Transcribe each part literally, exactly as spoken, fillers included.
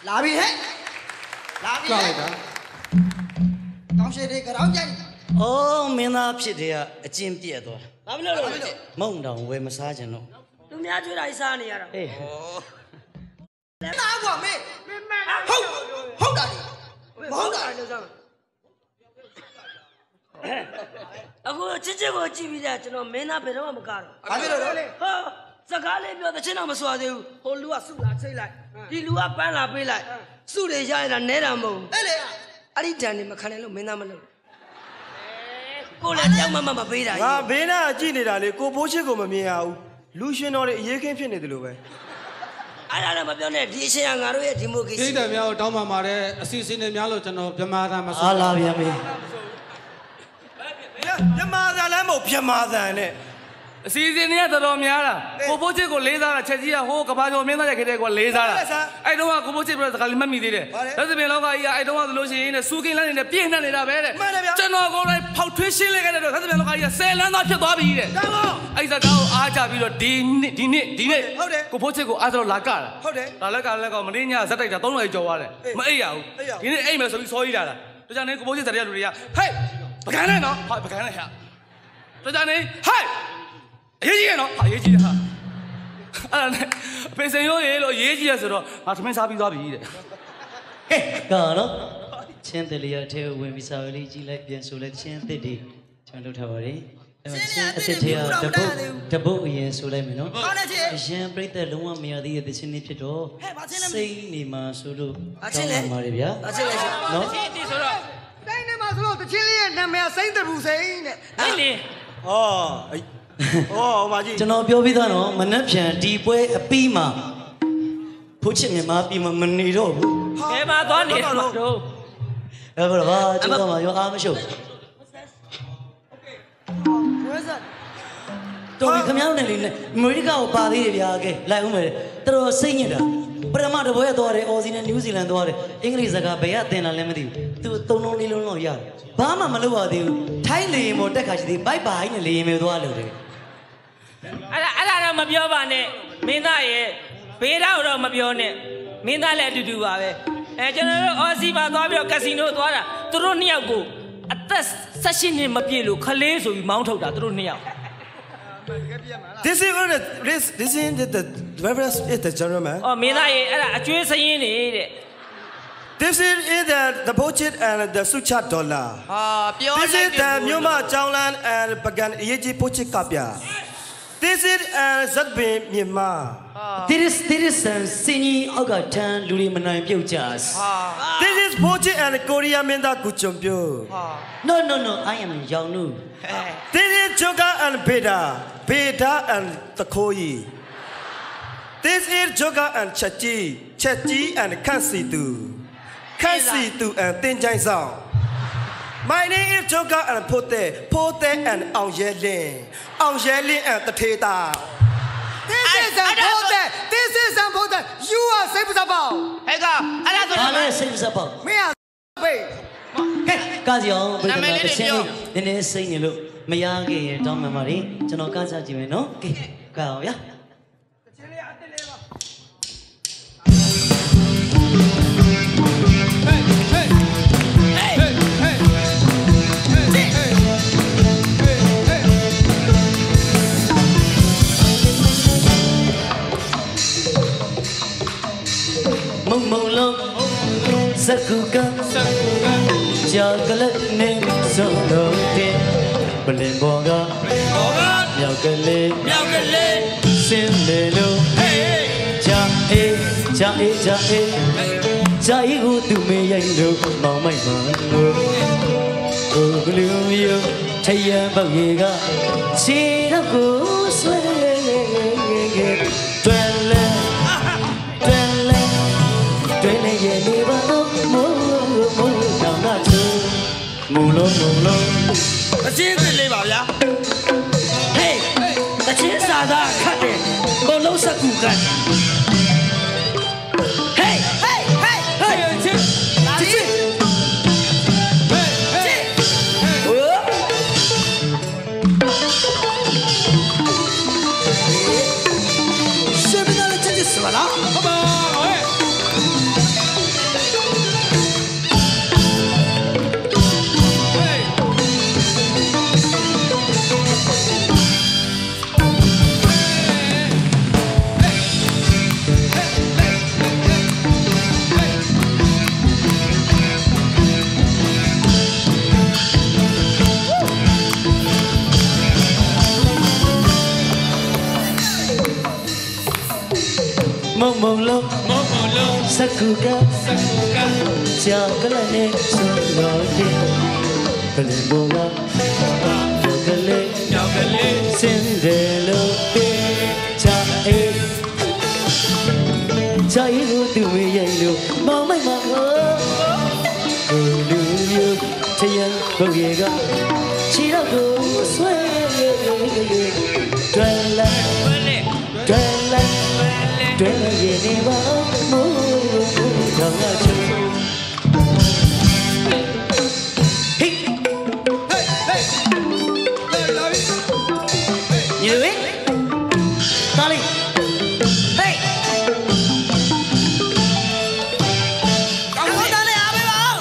လာပြီဟဲ့လာပြီဟဲ့ကောင်းရှိတဲ့ကြောင်ကြိုက်အော်မင်းသားဖြစ်တယ်ကအကျင့်ပြက်သွားဘာဖြစ်လို့လဲမုံတောင်ဝယ်မစားချင်တော့သူများကျွေးတာစားနေရတာအေးလက်သားကွာမေဟုတ်ဟုတ်တာမဟုတ်တာအခုချစ်ချစ်ကိုကြည့်ပြီးတဲ့ကျွန်တော်မင်းသားဘယ်တော့မှမကားတော့ဘာဖြစ်လို့လဲဟောစကားလေးပြောတဲ့ချင်းတော့မစွာသေးဘူးဟိုလူကစုလာချိတ်လိုက်ဒီလူကပန်းလာပေးလိုက်စုတွေရရတာနဲတာမဟုတ်ဘူးအဲ့လေအဲ့ဒီတန်နေမခံနိုင်လို့မင်းသားမလုပ်ကိုလည်းကြောက်မမမပေးတာငါဘေးနာကြည့်နေတာလေကိုဘိုးချစ်ကိုမမြင်ရဘူးလူရှင်တော်တွေအရေးခင်းဖြစ်နေတယ်လို့ပဲအဲ့ဒါလည်းမပြောနဲ့ဒီအရှင်ကငါတို့ရဲ့ဒီမိုကရေစီဒိတ်တယ်များကိုတောင်းပန်ပါတယ်အစီအစဉ်တွေများလို့ကျွန်တော်ဗမာသားမဆိုအားလာပြန်ပြီဗမာသားလည်းမဟုတ်ဗမာသားနဲ့အစီအစဉ်တွေကတော်တော်များတာကိုဘိုးချစ်ကိုလေးစားတာချက်ကြီးကဟိုးကဘာကျော်မင်းသားရဲ့ခေတ္တကလေးစားတာအဲ့တုန်းကကိုဘိုးချစ်ပြောတဲ့စကားလေးမှတ်မိသေးတယ်လက်စပင်လောကကြီးကအဲ့တုန်းကဆိုလို့ရှိရင်စူကင်းလန်းနေနဲ့ပြည့်နှက်နေတာပဲတဲ့ကျွန်တော်ကိုယ်တိုင်ဖောက်ထွေးရှင်းလိုက်ခဲ့တဲ့တော့လက်စပင်လောကကြီးကဆယ်လန်းသားဖြစ်သွားပြီတဲ့အဲ့စကားကိုအားကြပြီးတော့ဒီနေ့ဒီနေ့ဒီနေ့ကိုဘိုးချစ်ကိုအားတော့လာကတာဟုတ်တယ်ဒါလက်ကလက်ကမင်းညဇက်တိုက်တာသုံးနာရီကျော်သွားတယ်မအိပ်ရဘူးဒီနေ့အိပ်မယ်ဆိုပြီးစောကြီးလာတာတို့ကြောင့်နေကိုဘိုးချစ်တဲ့လူတွေကဟဲ့ပကန်းနဲ့နော်ဟာပကန်းနဲ့ဟာတို့ကြောင့်နေဟဲ့အရေးကြီးရနော်ဟာရေးကြီးတယ်ဟာအဲ့ဒါနဲ့ဖေစင်ရိုးရေလို့ရေးကြီးရဆိုတော့ငါသမင်းစားပြီးသွားပြီတဲ့ဟဲ့ကောနော်ချင်းတလျာထဲဝင်ပြီးစာလေးကြီးလိုက်ပြန်ဆိုလိုက်ချင်းတစ်တွေကျွန်တော်လုပ်ထားပါတယ်အဲ့မှာချင်းအစ်စ်ထဲကတပုတ်တပုတ်အရင်ဆိုလိုက်မယ်နော်အရင်ပြိတ္တလုံးဝမရသေးတဲ့သချင်းလေးဖြစ်တော့စိတ်နေမှာဆိုလို့ချင်းလေပါတယ်ဗျာအချင်းလေနော်ချင်းတီဆိုတော့စိတ်နေမှာဆိုတော့သချင်းလေးရဲ့နာမည်စိတ်တပူစိန်တဲ့အဲ့လေဟောအော်ဟိုမှာကြည့်ကျွန်တော်ပြောပြီးသားနော်မနှက်ဖြန်ဒီပွဲအပီးမှာဖို့ချစ်မြန်မာပြည်မှာမနေတော့ဘူးဘယ်မှာသွားနေတော့တို့အဲ့ဘာဘာကျွန်တော်မှရောအားမရှုပ်တော်ပြီခမရောက်နေလေအမေရိကကိုပါသေးတယ်ဗျာကဲလိုက်ဦးမယ်တော်တော်စိတ်ညစ်တာပရမတပွဲသွားတယ်အော်စီနဲ့နယူးဇီလန်သွားတယ်အင်္ဂလိပ်စကားဘယ်ကသင်လာလဲမသိဘူးသူသုံးလုံးလေးလုံးတော့ရတယ်ဘာမှမလုပ်ရသေးဘူးထိုင်းလေရင်ပေါ်တက်ခါရှိသေးဘိုက်ဘိုင်းနဲ့လေရင်မျိုးသွားလို့တယ်အဲ့ဒါအဲ့ဒါတော့မပြောပါနဲ့မင်းသားရဲ့ဘေးတော့တော့မပြောနဲ့မင်းသားလည်းအတူတူပါပဲအဲကျွန်တော်တို့အော်စီမှာသွားပြီးတော့ကက်စီနိုသွားတာသူတို့နှစ်ယောက်ကိုအသက်ဆက်ရှင်နှစ်မပြည့်လို့ခလေးဆိုပြီးမောင်းထုတ်တာသူတို့နှစ်ယောက် This is what this this is the driver is the gentleman အော်မင်းသားရဲ့အဲ့ဒါအကျွေးစရင်းနေတဲ့ This is the the budget and the sucha dollar ဟာပြောလိုက် This is the မြို့မကျောင်းလန်း and ပကံအရေးကြီးပို့ချစ်ကပြThis is and ဇက်ပင်မြန်မာ This is this is စင်ကြီးအောက်ကထန်းလူတွေမနိုင်ပြုတ်ကြဟာ This is ပို့ချစ် and Korea မင်းသားကုချုံပြို No no no I am ရောင်နု This is Joga and Beda Beda and တခိုးကြီး This is Joga and ချက်ကြီးချက်ကြီး and ခန့်စီသူခန့်စီသူ and တင်ချိုင်းဆောင် My name is Joga and Pote Pote and အောင်ရဲလင်းအောင်ရဲလင်း and တထေတာ This is a Pote This is a Pote You are စိတ်ပစပေါဟဲ့ကအဲ့ဒါဆိုတော့လည်းစိတ်ပစပေါမင်းဘေးကဲကားစီအောင်ဘယ်မှာတစ်ချင်းနည်းနည်းစိတ်နေလို့မရခဲ့ရင်တောင်းမှန်ပါလေကျွန်တော်ကားစားကြည့်မယ်နော်ကဲကားအောင်ဗျာမုံမုံလုံးစကူကကြာကလေးနေစုံတော့တဲ့ပလင်ဘောကမြောက်ကလေးမြောက်ကလေးစင်းလေလို့ဂျာအေးဂျာအေးဂျာအေးဂျာအေးကိုသူမေးရိုက်လို့မောင်မိုက်ပါလို့ကိုကလူမျိုးထရံပေါက်ရေကခြေတော့ကိုဆွဲတွယ်လဲတွယ်လဲတွယ်လဲရဲ့နေပါတော့မိုးမိုးတောင်နာချူမူလုံးမူလုံးအချင်းစစ်လေးပါဗျာဟေးတချင်းစာသားခတ်တယ်ကိုလုံးစကူကန်ဟေးဟေးဟေးဟေးချင်းချင်းဟေးဟေးဟိုရှေ့မနာလည်းချင်းစလာဟုတ်ပါဟေးလုံးမုံမုံလုံးစကူကစကူကကြာကလေးနဲ့ဆိုတော့တဲ့ကလေးဘောကယောကလေးယောက်ကလေးစင်တယ်လို့တဲ့ချာအေးချာရီလို့သူမရဲ့လို့မောင်မိုက်မှာကိုလူမျိုးချရန်ဘုရားကချီတော့ကိုဆွဲတွယ်လာတွယ်လာတွယ်ရနေပါမို့ကြောင့်ချူYou win? Tali. Hey. Kamu tali apa bang?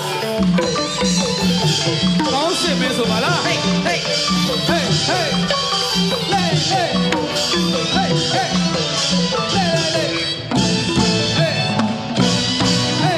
ကောင်းစစ်မင်းဆိုပါလား Hey. Hey. Hey hey Hey hey Hey hey Hey hey Hey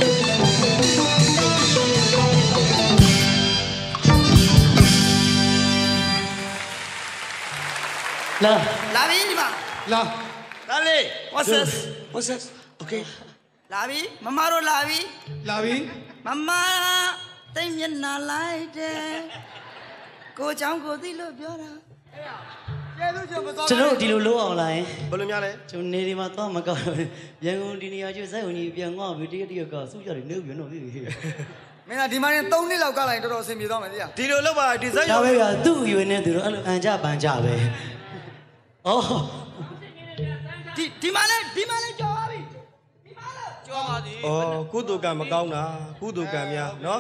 La. Labi ni bang. လာ Dale. What's this? What's this? Okay. Labi, mama ro labi. လာပြီ Mama, tay miền nào lại thế? Cô cháu cô tí lừaပြောတာ. ကျွန်တော်ဒီလိုလုပ်အောင်လားဘယ်လိုများလဲကျွန်တော်နေဒီမှာတော့မကောက်ရန်ကုန်ဒီနေရာကျစိုက်ဝင်ကြီးပြန်ငေါ့ပြီးတရက်တရက်ကစုရတယ်နေပြန်တော့ပြီမင်းကဒီမှာနဲ့သုံးနှစ်လောက်ကလိုက်တော်တော်အဆင်ပြေသွားမယ်သိလားဒီလိုလုပ်ပါဒီဇိုင်းဒါပဲကသူ့အရွယ်နဲ့သူတို့အဲ့လိုအန်ကြပန်ကြပဲအော်ဒီဒီမှာလဲဒီမှာလဲကြော်ပါပြီဒီမှာလဲကြော်ပါသည်အော်ကုသိုလ်ကံမကောင်းတာကုသိုလ်ကံများနော်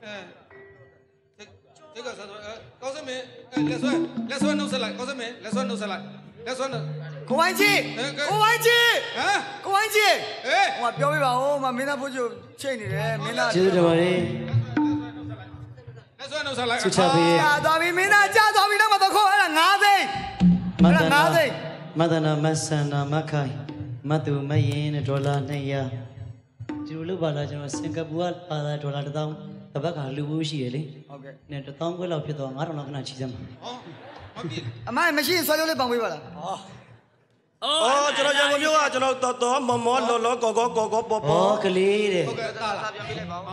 အဲဒီကစားတော့ကောင်းစမင်းလက်ဆွဲလက်ဆွဲနှုတ်ဆက်လိုက်ကောင်းစမင်းလက်ဆွဲနှုတ်ဆက်လိုက်လက်ဆွဲနှုတ်ကိုဝိုင်းကြီးကိုဝိုင်းကြီးဟမ်ကိုဝိုင်းကြီးအေးဟိုကပြောပြပါဦးမမင်းသားဖို့ချုပ်ချိန်နေတယ်မင်းသားကျေးဇူးတင်ပါတယ်လက်ဆွဲနှုတ်ဆက်လိုက်ဆုချပေးကြာသွားပြီမင်းသားကြာသွားပြီတော့မတော့ခေါ်အဲ့ဒါငါးသိန်းမအဲ့တဒါနာငါးသိန်းမတနာမဆန္ဒမခိုင်မတူမရင်နဲ့ဒေါ်လာနှစ်ရာဒီလိုလုပ်ပါလားကျွန်တော်စင်ကာပူကပါလာဒေါ်လာတစ်သောင်းတစ်ပတ်ကလူဘူးရှိရလေဟုတ်ကဲ့နဲ့တစ်သောင်းခွဲလောက်ဖြစ်တော့ငါးထောင်လောက်ခဏချီစမ်းပါဟောမပြီအမမရှိရင်ဆွဲကြိုးလေးပေါင်ပေးပါလားအော်ကျွန်တော်ရန်ကုန်မြို့ကကျွန်တော်တော်တော်မော်မော်လော်လော်ကောကောကောကောပေါ်။ပေါ်ဩကလေးတဲ့ဟုတ်ကဲ့တားလားတွေ့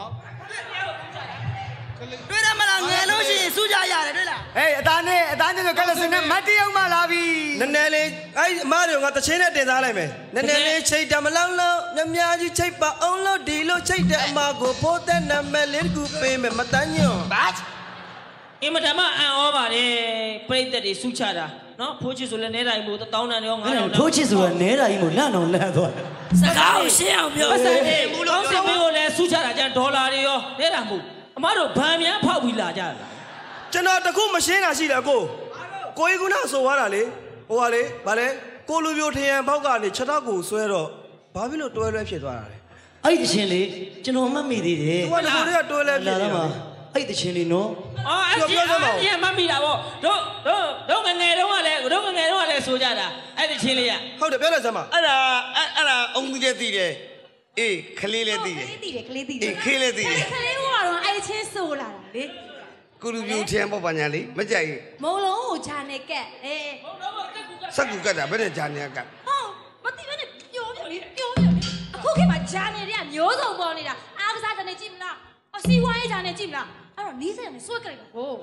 တယ်မလားငယ်လို့ရှိရင်စူးကြရတယ်တွေ့လားဟေးအသားနဲ့အသားညွန့်ကလစင်နဲ့မတ်တရုံမှလာပြီနည်းနည်းလေးအဲ့အမားတွေကတချင်းနဲ့တင်စားလိုက်မယ်နည်းနည်းလေးချိတ်တယ်မလောက်လောက်မြမကြီးချိတ်ပါအောင်လို့ဒီလိုချိတ်တဲ့အမားကိုဖိုးတဲ့နာမည်လေးကူပေးမယ်မတန်းညွန့်ဘာအင်မတန်မှအံ့ဩပါတယ်ပြိတ္တတွေစုချတာနော်ဖိုးချစ်ဆိုလည်းနဲတိုင်းမို့တောင်းတန်ရောငါးတောင်းထိုးချစ်ဆိုတာနဲတာကြီးမို့လန့်တော့လန့်သွားတယ်စကားကိုရှင်းအောင်ပြောပတ်စံနေဘူးလို့ကောင်းစင်ပေးကိုလည်းစုချတာကြဒေါ်လာတွေရောနဲတာမို့အမတို့ဗန်မြန်ဖောက်ပြီးလာကြတာကျွန်တော်တခုမရှင်းတာရှိတယ်ကိုကိုကြီးကနာဆိုသွားတာလေဟိုကလေဗာလဲကိုလူပြိုထရန်ဘောက်ကနေချက်တော့ကိုဆွဲတော့ဘာဖြစ်လို့တွဲလွဲဖြစ်သွားတာလဲအဲ့ဒီတချင်းလေးကျွန်တော်မှတ်မိသေးတယ်သူကတခုတည်းကတွဲလွဲဖြစ်လာနေတော့တာမှအဲ့ဒီတချင်းလေးနော်အော်အဲ့ဒီအဲ့မှတ်မိတာဗောတို့တို့တို့ငငယ်တုန်းကလည်းတို့ငငယ်တုန်းကလည်းဆိုကြတာအဲ့ဒီချင်းလေးကဟုတ်တယ်ပြောလိုက်စမ်းပါအဲ့ဒါအဲ့အဲ့ဒါအုံကြီးလည်းသိတယ်အေးခလေးလည်းသိတယ်ကလေးတည်တယ်ကလေးတည်တအေးယ်ခေးလည်းသိတယ်ကလေးကတော့အဲ့ချင်းဆိုလာတာလေကုလူပြူထင်းပေါ့ပါညာလေးမကြိုက်ရင်မုံလုံးကိုဂျာနဲ့ကက်အေးစက်ကူကတ်တာဘယ်နဲ့ဂျာနေကတ်ဟောမသိဘဲနဲ့ပြောပြလေပြောပြအခုခေတ်မှာဂျာနယ်တွေကမျိုးစုံပေါ်နေတာအားကစားဂျာနယ်ကြည့်မလားအစီဝိုင်းဂျာနယ်ကြည့်မလားအဲ့တော့နီးစက်နဲ့ဆွဲကြလိုက်ပါကို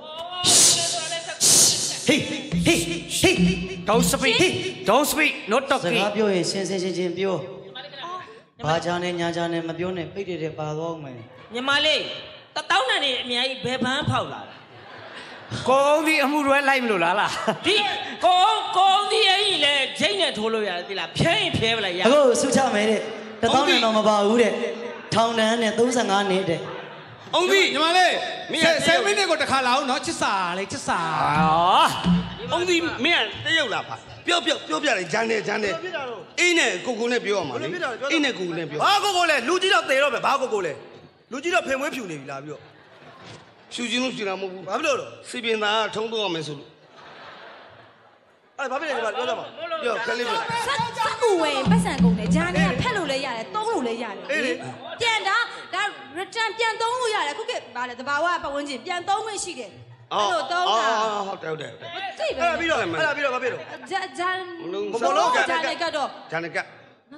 ဟေးဟေးဟေး Don't speak Don't speak not စ talking ကားပြောရင်စင်စင်ချင်းချင်းပြောဘာချာနဲ့ညာချာနဲ့မပြောနဲ့ပိတ်တဲ့ပါသွားမယ်ညီမလေးတတောင်းတန်နေအများကြီးဘယ်ဘန်းဖောက်လာတာကိုအောင်ဒီအမှုရွယ်လိုက်မလို့လားလားဒီကိုကိုဒီအရင်လေဂျိတ်နဲ့ထိုးလို့ရတယ်ဒီလားဖျဲရင်ဖျဲပလိုက်ရအခုစုချမယ်တဲ့တစ်သောင်းနဲ့တော့မပါဘူးတဲ့ထောင်တန်းနဲ့သုံးဆယ့်ငါးနှစ်တဲ့အုံကြီးညီမလေးဆယ်မိနစ်ကိုတစ်ခါလာအောင်နော်ချစ်စာလေးချစ်စာအုံကြီးမင်းကတရုတ်လားဖာပြောပြောပြောပြတယ်ဂျန်နေဂျန်နေအေးနဲ့ကိုကိုနဲ့ပြောရမှာလေအေးနဲ့ကိုကိုနဲ့ပြောဘာကိုကိုလဲလူကြီးတော့တေတော့ပဲဘာကိုကိုလဲလူကြီးတော့ဖင်မွေးဖြူနေပြီလားပြီးတော့ဖြူချင်းလို့ဖြူတာမဟုတ်ဘူးဘာဖြစ်လို့တော့စီပင်သားထုံးတော့ရမယ်ဆိုလို့အဲ့ဘာဖြစ်လဲဒီမှာပြောကြပါပြောခလေးပြောဆက်ဆက်ကူဝယ်ပတ်စံကုန်တယ်ဂျာနယ်ကဖက်လို့လည်းရတယ်သုံးလို့လည်းရတယ်ပြန်တာဒါ return ပြန်သုံးလို့ရတယ်ခုကဗာလေတဘာဝပတ်ဝန်းကျင်ပြန်သုံးခွင့်ရှိတယ်အဲ့လိုသုံးတာဟုတ်တယ်ဟုတ်တယ်သိပဲအဲ့ဒါပြီးတော့အဲ့ဒါပြီးတော့ဘာဖြစ်တော့ဂျာဂျာမလုံးမလုံးဂျာနယ်ကတော့ဂျန်နေကတ်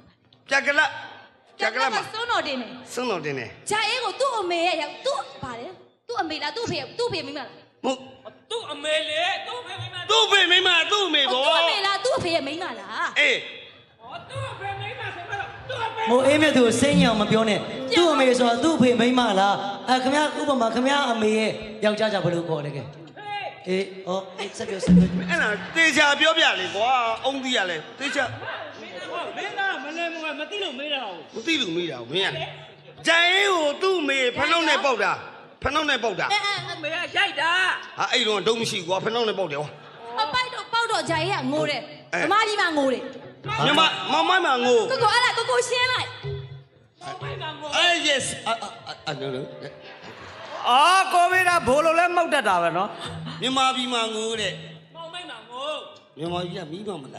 ပြက်ကလပြက်ကလမှာစွန်းတော်တင်တယ်စွန်းတော်တင်တယ်ဂျာအေးကိုသူ့အမေရဲ့ရောက်သူ့ဗါလေသူ့အမေလားသူ့ဖေသူ့ဖေမိမလားဟုတ်သူ့အမေလေသူ့ဖေမိမသူ့ဖေမိမသူ့အမေပေါ့သူ့အမေလားသူ့ဖေရဲ့မိမလားအေးဟောသူ့အဖေမိမဆိုတော့သူ့အဖေမိုးအေးမြတ်သူစိတ်ညောင်မပြောနဲ့သူ့အမေဆိုတာသူ့အဖေမိန်းမလားအဲခမဥပမာခမအမေရဲ့ယောက်ျားကြဘယ်လိုခေါ်လဲကဲအေးဩအေးစက်ပြောစက်ပြောအဲ့ဒါတေချာပြောပြလေကွာအုံးသီးရလဲတေချာမင်းသားမလဲမကမသိလို့မေးတာဟုတ်မသိလို့မေးတာမင်းကဂျန်အေးကိုသူ့မေဖနှုံးနဲ့ပေါက်တာဖနှုံးနဲ့ပေါက်တာအဲအဲအမေကရိုက်တာဟာအဲ့တော့ဒုံမရှိကွာဖနှုံးနဲ့ပေါက်တယ်ဟောအပိုက်တော့ပေါက်တော့ဂျာအေးကငိုတယ်ဓမ္မကြီးမှငိုတယ်ညီမမမမငိုကိုကိုအဲ့ဒါကိုကိုရှင်းလိုက်အေး yes အဲ့လိုလိုအော်ကိုမေးတာဘိုးလိုလဲမောက်တတ်တာပဲနော်မြန်မာပြည်မှာငိုတဲ့မောင်မိတ်မှာငို့မြန်မာပြည်ကမိမမလားအဲ့ဒါ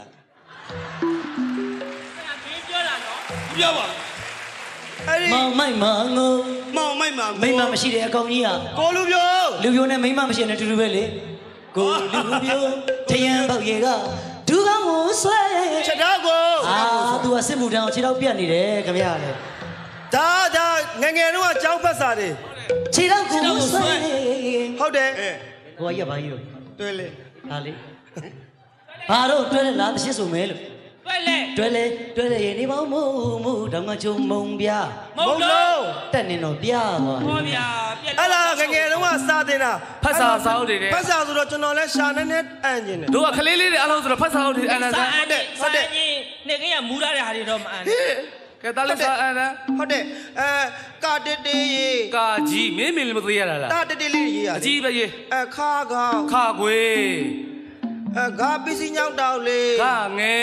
မင်းပြောတာနော်ပြောပါအဲ့ဒီမောင်မိုက်မောင်ငိုမောင်မိုက်မှာမိန်းမမရှိတဲ့အကောင်ကြီးဟာကိုလူပြောလူပြိုနဲ့မိန်းမမရှိတဲ့တူတူပဲလေကိုလူပြိုထယံပေါက်ရေကဒူးကောင်းကိုဆွဲချက်တော့ကိုအာ तू ကစစ်မှုထမ်းအောင်ခြေတော့ပြတ်နေတယ်ခင်ဗျာလေဒါဒါငငယ်တော့ကြောက်ဖက်စာတွေခြေတော့ကိုဆွဲဟုတ်တယ်ကိုကရပါကြီးလို့တွေ့လေဟာလေဘာတော့တွဲလဲလားတစ်ရှစ်ဆိုမဲလို့တွေ့လေတွဲလဲတွဲလဲရေနေပေါင်းမို့မို့တောင်ကချုံမုံပြမဟုတ်လို့တက်နေတော့ပြသွားဟောဗျာပြက်အဲ့ဒါငငယ်တော့စာတင်တာဖတ်စာစာအုပ်တွေတဲ့ဖက်စာဆိုတော့ကျွန်တော်လဲရှာနေနေအန်ကျင်တယ်တို့ကကလေးလေးတွေအားလုံးဆိုတော့ဖတ်စာအုပ်တွေအန်နာဆန်ဟုတ်တယ်ဟုတ်တယ်နေကရမူရတဲ့ဟာတွေတော့မအန်ကဲတားလေးစာအန်နာဟုတ်တယ်အဲကာတတေးရေကာကြီးမင်းမင်းလေးမသိရတာလားတာတတေးလေးရေးရအကြီးပဲရေးအဲခါခါခခွေအဲဂါပစ္စည်းညောက်တောက်လေးခငယ်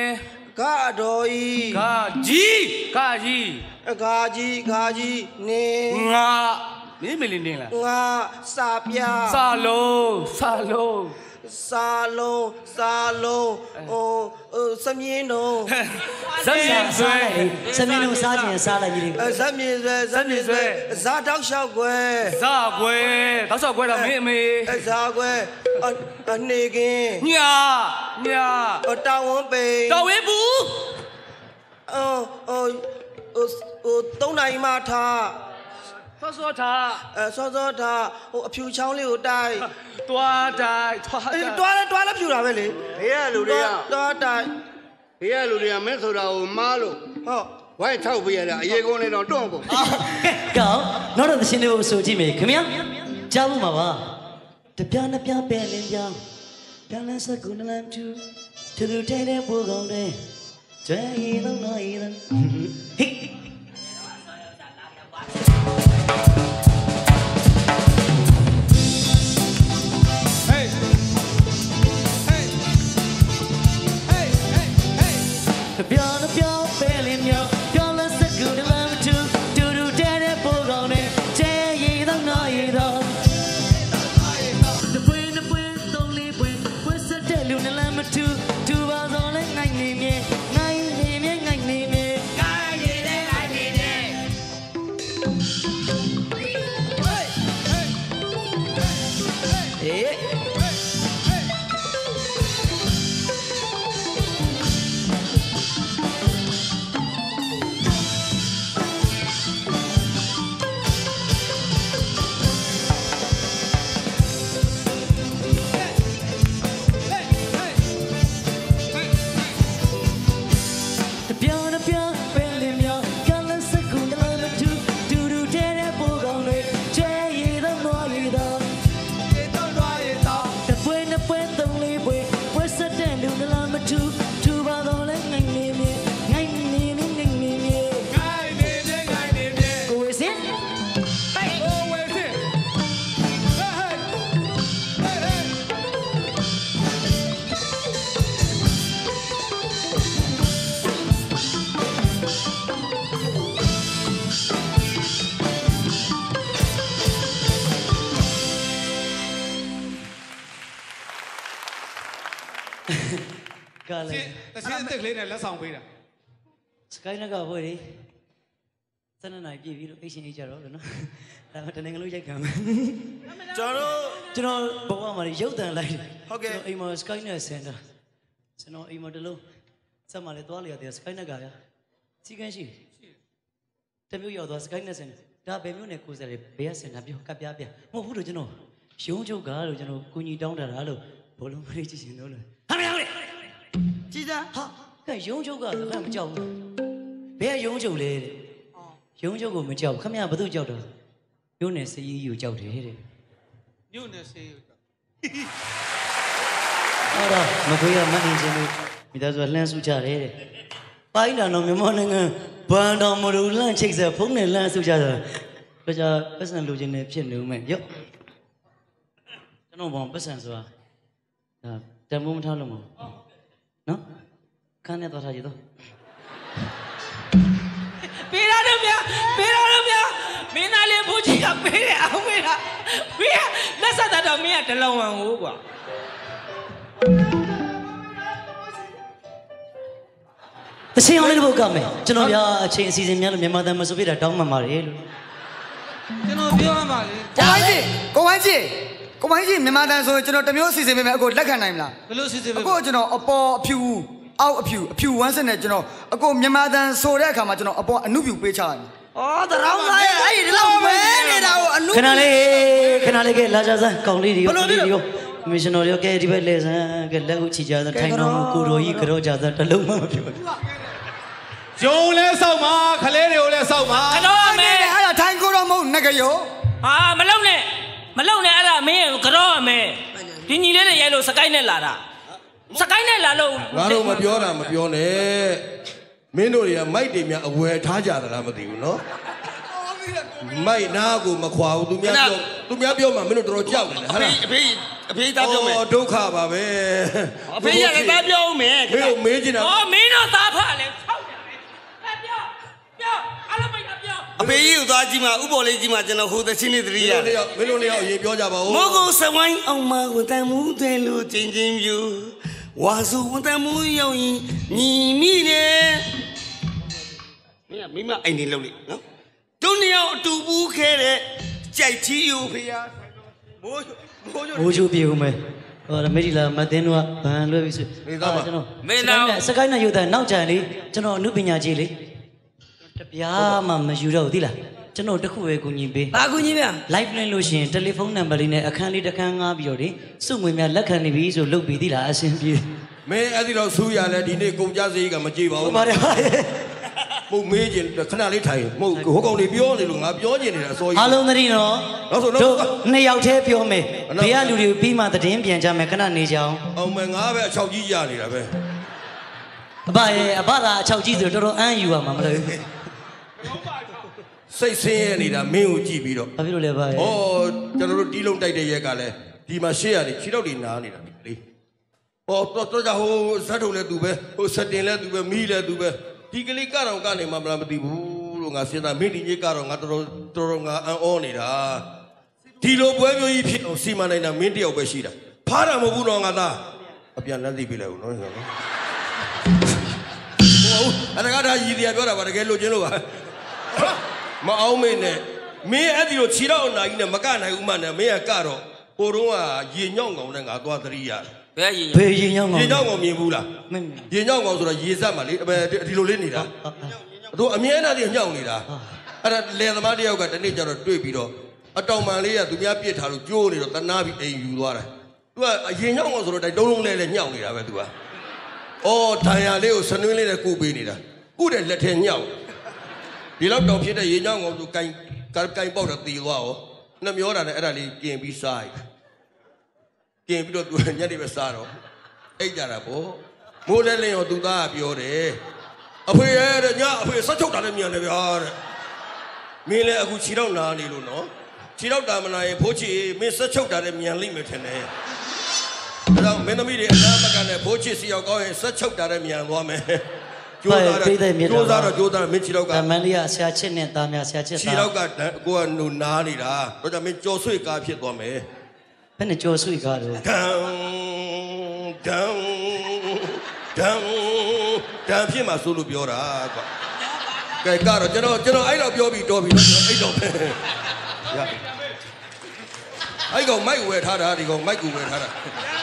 ဂါအတော်ဤခကြီးခကြီးဂါကြီးဂါကြီးနေငါမင်းမင်းလေးနေလားငါစာပြစာလုံးစာလုံးစာလုံးစာလုံးဟိုဟိုစမြင်းတော့ဇက်မြင်ဆွဲစမင်းတို့စားခြင်းစားလိုက်ကြီးအဲဇက်မြင်းဆွဲဇက်မြင်းဆွဲဇာတောက်လျှောက်ွယ်ဇာကွယ်တောက်ဆောက်ကွယ်တော့မင်းအမေအဲဇာကွယ်အနေကင်းညာညာတာဝန်ပိန်တော်ဝင်းဘူးအော်ဟိုဟိုဟိုသုံးနိုင်မှထားဆောဆောထားအဲစောစောထားဟိုအဖြူချောင်းလေးကိုတိုက်တွားတိုင်းတွားအေးတိုင်းတွားလဲတွားလဲဖြူတာပဲလေဘေးကလူတွေကတွားတိုက်ဘေးကလူတွေကမင်းဆိုတာကိုမားလို့ဟုတ်ဝိုင်းထောက်ပေးရတာအရေးကုန်းလေးတော့တွန့်ကုန်ကောင်းနောက်တော့သရှင်လေးကိုဆိုကြည့်မယ်ခင်ဗျာကြားဖို့မှာပါတပြားနှစ်ပြားပဲလင်းပြောင်းပြန်လဲစကူနလမ်တူတူတူတဲတဲ့ပူကောင်းတဲ့ကျွဲရည်တော့နော်ရည်တော့ဟိ ပြောင်းပြောင်းပဲလင်းမြောက်ပြောင်းလဲစကူတလမ်းတူတူတူတဲတဲ့ပိုးကောင်းနဲ့ကျဲရည်တော့ငါရည်တော့တပွင့်တပွင့်သုံးလေးပွင့်ပွင့်စတဲ့လူနဲ့လမ်းမတူတူပါစောလဲငိုင်းနေမြဲငိုင်းနေမြဲငိုင်းနေမြဲငိုင်းနေတဲ့ငိုင်းနေတဲ့အေးကလည်းတချင်းအစ်စ်ကလေးနဲ့လက်ဆောင်ပေးတာစကိုင်းနကဘွယ်လေစနေနိုင်ပြည်ပြီးတော့အိတ်ရှင်အိတ်ကြတော့လို့နော်ဒါမှတနေ့ကလေးရိုက်ခံမယ်ကျွန်တော်ကျွန်တော်ဘဝမှာရုပ်တံလိုက်ဟုတ်ကဲ့အိမ်မှာစကိုင်းနဲ့ဆင်တာကျွန်တော်အိမ်မှာတလုံးစက်မှလည်းသွားလေရတယ်စကိုင်းနကဗျာစီကန်းရှိတမျိုးရောက်သွားစကိုင်းနဲ့စင်ဒါဘယ်မျိုးနဲ့ကိုယ်စားလဲဘေးကစင်တာပြောကပ်ပြပြမဟုတ်ဘူးလို့ကျွန်တော်ရုံးချုပ်ကလို့ကျွန်တော်ကိုကြီးတောင်းတာလားလို့ဘောလုံးမလေးကြည့်ရှင်လို့ဟာမရဘူးလေကြည်သားဟာကဲရုံးချုပ်ကလည်းမကြောက်ဘူးဘယ်ကရုံးချုပ်လဲတဲ့ရုံးချုပ်ကိုမကြောက်ခမရဘာလို့ကြောက်တော့မြို့နယ်စေးကြီးကိုကြောက်တယ်တဲ့မြို့နယ်စေးကြီးကြောက်အဲ့တော့မခွေးကမတ်နေချင်းလို့မိသားစုကလှမ်းစုကြတယ်တဲ့ပိုင်းတော်တော်မြန်မာနိုင်ငံဘန်တော်မလူလန့်ချိတ်ဆက်ဖုန်းနဲ့လန့်စုကြတာဒါကြပတ်စံလိုချင်နေဖြစ်နေဦးမယ်ရော့ကျွန်တော်ဘောပတ်စံဆိုတာဒါတမိုးမထားလို့မဟုတ်နော်ခန်းနဲ့သွားထားကြည့်တော့ပေးရတော့ဗျာပေးရတော့ဗျာမင်းသားလေးဘိုးကြီးကပေးတယ်အောင်မေးတာမင်းကလက်ဆက်တော့မင်းကတလုံးဝံကိုကွာအချင်းအောင်လေးဘုတ်ကမယ်ကျွန်တော်ဗျာအချင်းအစီအစဉ်များလို့မြန်မာတန်မဆိုပြတာတောင်းမှပါတယ်လို့ကျွန်တော်ပြောရမှာလေကိုဝိုင်းကြီးကိုဝိုင်းကြီးကိုဝိုင်းကြီးမြန်မာတန်ဆိုကျွန်တော်တမျိုးအစီအစဉ်ပေးမယ်အခုလက်ခံနိုင်မလားဘယ်လိုအစီအစဉ်ပေးအခုကျွန်တော်အပေါ်အဖြူအောက်အဖြူအဖြူဝမ်းစက်နဲ့ကျွန်တော်အခုမြန်မာတန်ဆိုတဲ့အခါမှာကျွန်တော်အပေါ်အနုဖြူပေးချရတယ်အော်တရောင်းသားရဲ့အဲ့ဒီတော့မဲနေတာကိုအနုခဏလေးခဏလေးကလာကြစမ်းကောင်းလေးတွေရောလေးတွေရောမရှင်တော်ရောကဲဒီဘက်လဲစမ်းကဲလက်ဥချီကြစမ်းထိုင်တော်မူကိုတော်ကြီးကြောကြစမ်းတလုံးမမပြောဂျုံလဲစောက်ပါခလေးတွေကိုလဲစောက်ပါခတော်မဲအဲ့ဒါထိုင်ကိုတော်မဟုတ်နဂရောဟာမလုံနဲ့မလုံနဲ့အဲ့ဒါမင်းကြောအမဲဒီညီလေးတွေရိုက်လို့စကိုင်းနဲ့လာတာစကိုင်းနဲ့လာလို့ငါတို့မပြောတာမပြောနဲ့မင်းတို့တွေကမိုက်တွေများအဝယ်ထားကြသလားမသိဘူးနော်မိုက်နာကိုမခွာဘူးသူများပြောသူများပြောမှမင်းတို့တော်တော်ကြောက်တယ်ဟာလားအဖေအဖေသားပြောမယ်အော်ဒုက္ခပါပဲအဖေရလည်းသားပြောဦးမယ်မင်းတို့မေးချင်တာအော်မင်းတို့သားဖလဲဆောက်တယ်ပဲပြောပြောအလုံးမိတ်ပြောအဖေကြီးကိုသွားကြည့်မှဥပေါ်လေးကြည့်မှကျွန်တော်ဟိုသချင်းလေးတရီရမင်းတို့မင်းတို့လည်းအရင်ပြောကြပါဦးမိုးကုတ်စဝိုင်းအောင်မဝန်တန်မှုတဲ့လူချင်းချင်းပြူဝါစုဝန်တန်မှုရောက်ရင်ညီမိတယ်မင်းကမိမအိမ်နေလုံးလိနော်တို့နှစ်ယောက်အတူပူးခဲ့တဲ့ကြိုက်ချီယူဖေးမိုးမိုးမိုးချိုးပြေဦးမယ်ဟောမေဒီလာမတင်တော့ဘန်လွဲပြီဆိုမေသားပါကျွန်တော်မင်းသားစကိုင်းနဲ့ရုပ်တန်နောက်ကြံလေကျွန်တော်အမှုပညာကြီးလေတပြားမှမယူတော့ဘူးသိလားကျွန်တော်တခုပဲကူညီပေးဘာကူညီဗျာ live လင်းလို့ရှိရင်တယ်လီဖုန်းနံပါတ်လေးနဲ့အခန်းလေးတစ်ခန်းငှားပြီးတော့လေစုငွေများလက်ခံနေပြီဆိုလုပ်ပြီးသိလားအဆင်ပြေမင်းအဲ့ဒီတော့ဆူရလဲဒီနေ့ကုန်ကြစရိတ်ကမကြည့်ပါဘူးပါတယ်မဟုတ်မေးချင်ခဏလေးထိုင်မဟုတ်ဟိုကောင်တွေပြောနေလို့ငါပြောချင်နေတာအစိုးရအားလုံးသတိနော်တို့နှစ်ယောက်တည်းပြောမယ်ဘေးကလူတွေပြီးမှသတင်းပြန်ကြမယ်ခဏနေကြအောင်အောင်မယ်ငါပဲအချောက်ကြီးရနေတာပဲအဘရဲ့အဘသာအချောက်ကြီးဆိုတော်တော်အမ်းယူရမှာမလို့စိတ်ဆင်းရဲနေတာမင်းကိုကြည့်ပြီးတော့ဘာဖြစ်လို့လဲဗျာဩကျွန်တော်တို့တီးလုံးတိုက်တဲ့ရက်ကလည်းဒီမှာရှေ့ရတယ်ခြေတော့တွေနားနေတာလေဩတော့တော့ကြဟိုဇက်ထုံလဲသူပဲဟိုစတင်လဲသူပဲမီးလဲသူပဲဒီကလေးကတော့ကနေမှမလားမသိဘူးလို့ငါစဉ်းစားမင်းဒီကြီးကတော့ငါတော်တော်တော်တော်ငါအံ့ဩနေတာဒီလိုပွဲမျိုးကြီးဖြစ်အောင်စီမံနိုင်တာမင်းတယောက်ပဲရှိတာဖားတာမဟုတ်ဘူးတော့ငါသားအပြန်လက်သိပြလိုက်ဦးနော်ဟိုအဲ့ဒါကဒါရည်တရားပြောတာပါတကယ်လို့ချင်းလို့ပါမအောင်မင်းနဲ့မင်းအဲ့ဒီလိုခြေတော့အနာကြီးနဲ့မကနိုင်ဦးမနဲ့မင်းကကတော့ဟိုတုန်းကရေညောင်းကောင်နဲ့ငါသွားသတိရတယ်ဘယ်ရေဘယ်ရေညောင်းကောင်ရေညောင်းကောင်မြင်ဘူးလားရေညောင်းကောင်ဆိုတော့ရေစက်မှာလေဒီလိုလေးနေတာသူအမြဲတမ်းဒီညောင်းနေတာအဲ့ဒါလယ်သမားတယောက်ကတနေ့ကျတော့တွေ့ပြီးတော့အတောင်မှန်လေးကသူများပြစ်ထားလို့ကျိုးနေတော့တနာပြီးအိမ်ယူသွားတယ်သူကရေညောင်းကောင်ဆိုတော့တိုင်တုံးလုံးလဲလဲညောင်းနေတာပဲသူကအော်ဒဏ်ရာလေးကိုစနွင်းလေးနဲ့ကုပေးနေတာကုတဲ့လက်ထဲညောင်းဒီလောက်တောင်ဖြစ်တဲ့ရေညောင်းကောင်သူကင်ကင်ပေါက်တော့တီသွားရောနှမျောတာနဲ့အဲ့ဒါလေးกินပြီးစားရกินပြီးတော့သူညက်တွေပဲစားတော့အိတ်ကြတာပေါ့မိုးလဲလင်းရောသူသားကပြောတယ်အဖေရဲ့တဲ့ညအဖေဆက်ချုပ်တာလည်းမြန်တယ်ဗျာတဲ့မင်းလည်းအခုခြေတော့နာနေလို့နော်ခြေတော့တာမနာရင်ဖိုးချီမင်းဆက်ချုပ်တာလည်းမြန်လိမ့်မယ်ထင်တယ်ဒါတော့မင်းသမီးတွေအလားမကန်နဲ့ဖိုးချီစီရောက်ကောင်းရင်ဆက်ချုပ်တာလည်းမြန်သွားမယ်ကျိုးသားတော့ကျိုးသားတော့ကျိုးသားမင်းခြေတော့ကမန်လေးကဆရာချစ်နဲ့သားများဆရာချစ်သားခြေတော့ကကိုကနူနားနေတာတော့ကြမင်းကြော်ဆွေကားဖြစ်သွားမယ်ဘယ်နဲ့ကြော်ဆွေကားတော့ဒံဒံဒံဒံဖြစ်မှာဆိုလို့ပြောတာကွာကဲကတော့ကျွန်တော်ကျွန်တော်အဲ့တော့ပြောပြီးတော်ပြီတော့ကျွန်တော်အဲ့တော့ပဲရအဲ့ကောင်မိုက်ဝယ်ထားတာဒီကောင်မိုက်ကူဝယ်ထားတာ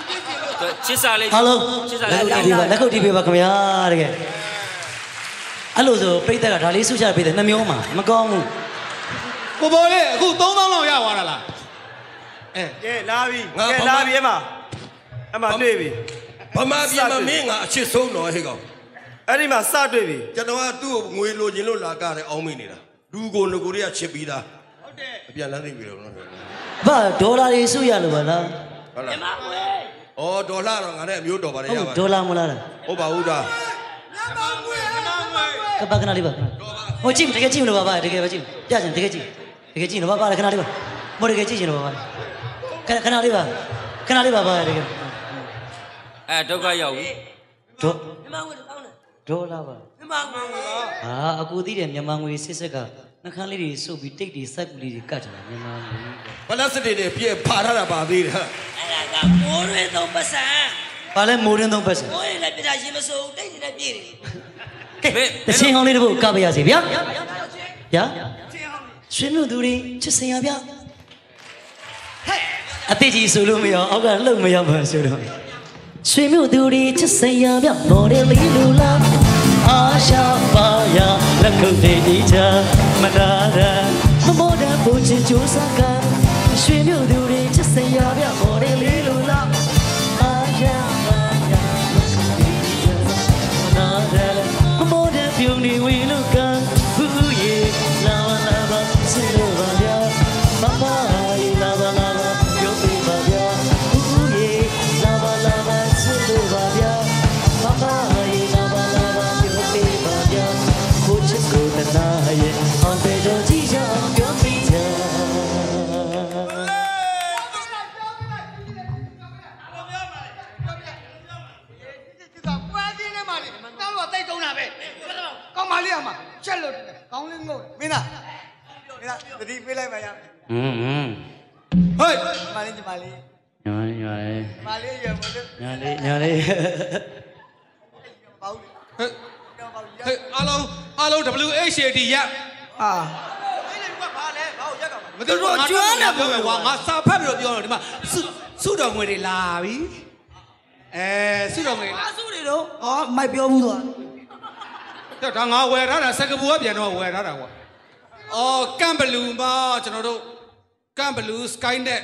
ချစ်စာလေးဟယ်လိုချစ်စာလေးလက်ခုပ်တီးပေးပါခင်ဗျာတကယ်အဲ့လိုဆိုပြိတ္တကဒါလေးဆုချပေးတယ်နှမျိုးမှာမကောင်းဘူးကိုပေါ်လေးအခုသုံးသောင်းလောက်ရသွားတာလားအဲကဲလာပြီကဲလာပြီအမအမတွေ့ပြီဗမာပြည်မှာမင်းငါအချစ်ဆုံးတော့ဟဲ့ကောင်အဲ့ဒီမှာစတွေ့ပြီကျွန်တော်ကသူ့ကိုငွေလိုချင်လို့လာကြတယ်အောင်းမိနေတာလူကိုငကိုတွေကချစ်ပြီးသားဟုတ်တယ်အပြန်လန်းသိပြီတော့နော်ဘာဒေါ်လာတွေဆုရလို့ပါလားဟုတ်လားဩဒေါ်လာတော့ငါနဲ့အမျိုးတော်ပါတယ်ရပါဒေါ်လာမလားဟုတ်ပါဘူးသားကပကနာလေးပါဟိုကြည့်တကယ်ကြည့်မလို့ပါပါတကယ်ပဲကြည့်ပြချင်တကယ်ကြည့်တကယ်ကြည့်နော်ပါပါခဏလေးပါမတကယ်ကြည့်ချင်တော့ပါပါခဏခဏလေးပါခဏလေးပါပါတကယ်အဲဒုက္ခရောက်ပြီဒေါ်ဒေါ်လာပါမြန်မာငွေအာအကူသိတယ်မြန်မာငွေစစ်စက်ကနှခမ်းလေးတွေစုပ်ပြီးတိတ်တွေစိုက်ပူလေးတွေကတ်တယ်မြန်မာငွေဘလက်စတစ်တွေပြည့်ဖာထားတာပါသေးတယ်အဲ့ဒါကမိုးရွေးသုံးပတ်စံဘာလဲမိုးရင်းသုံးပတ်စံမိုးရွေးလည်းပြတာရှင်မစိုးတိတ်နေတဲ့ပြည့်တယ်ကဲတချင်းဟောင်းလေးတစ်ပုတ်ကပ်ပါရစေဗျာဗျာရွှေမြို့သူတွေချစ်စင်ရဗျာအသေးကြီးဆိုလို့မရအောက်ကလှုပ်မရပါဆိုတော့ရွှေမြို့သူတွေချစ်စင်ရဗျာမော်ဒယ်လေးလူလာအာရှာပါရလက်ခုပ်တွေဒီချာမနာရမမောဒဘူချစ်ကျိုးစကရွှေမြို့သူတွေချစ်စင်ရဗျာမော်ဒယ်လေးလူလာအာရှာပါရလက်ခုပ်တွေဒီချာမနာရပြုံးနေဝေလူကဘူးရေလာလာပါစီလိုပါဗျာမမရေလာပါလာပါပြုံးပေးပါဗျာဘူးရေလာပါလာပါစီလိုပါဗျာမမရေလာပါလာပါပြုံးပေးပါဗျာကိုချစ်ကိုတနာရဲ့အောင်ပေတော်ကြည့်ကြအောင်ပြုံးပေးကြကောင်းပါလေအမချက်လို့ကောင်းလေးငုတ်မင်းသားမင်းသားတတိပေးလိုက်ပါရอืมဟေးမလေးညီမလေးညာလေးညာလေးမလေးရမလို့ညာလေးညာလေးပေါ့ဟဲ့ဟဲ့အားလုံးအားလုံး W H A D ရအာအဲ့ဒီကဘာလဲဘာကိုရက်ကမှာမသိဘူးငါကျွမ်းနေပြောမယ်ကွာငါစာဖတ်ပြီးတော့ပြောတော့ဒီမှာစုတော်ငွေတွေလာပြီအဲစုတော်ငွေလာစုတွေတော့အော်မိုက်ပြောဘူးသွားတော့ဒါငါဝယ်ထားတာစကပူကပြန်တော့ဝယ်ထားတာကွာအော်ကမ်ဘလူးမှာကျွန်တော်တို့ကမ်ဘလူး Skynet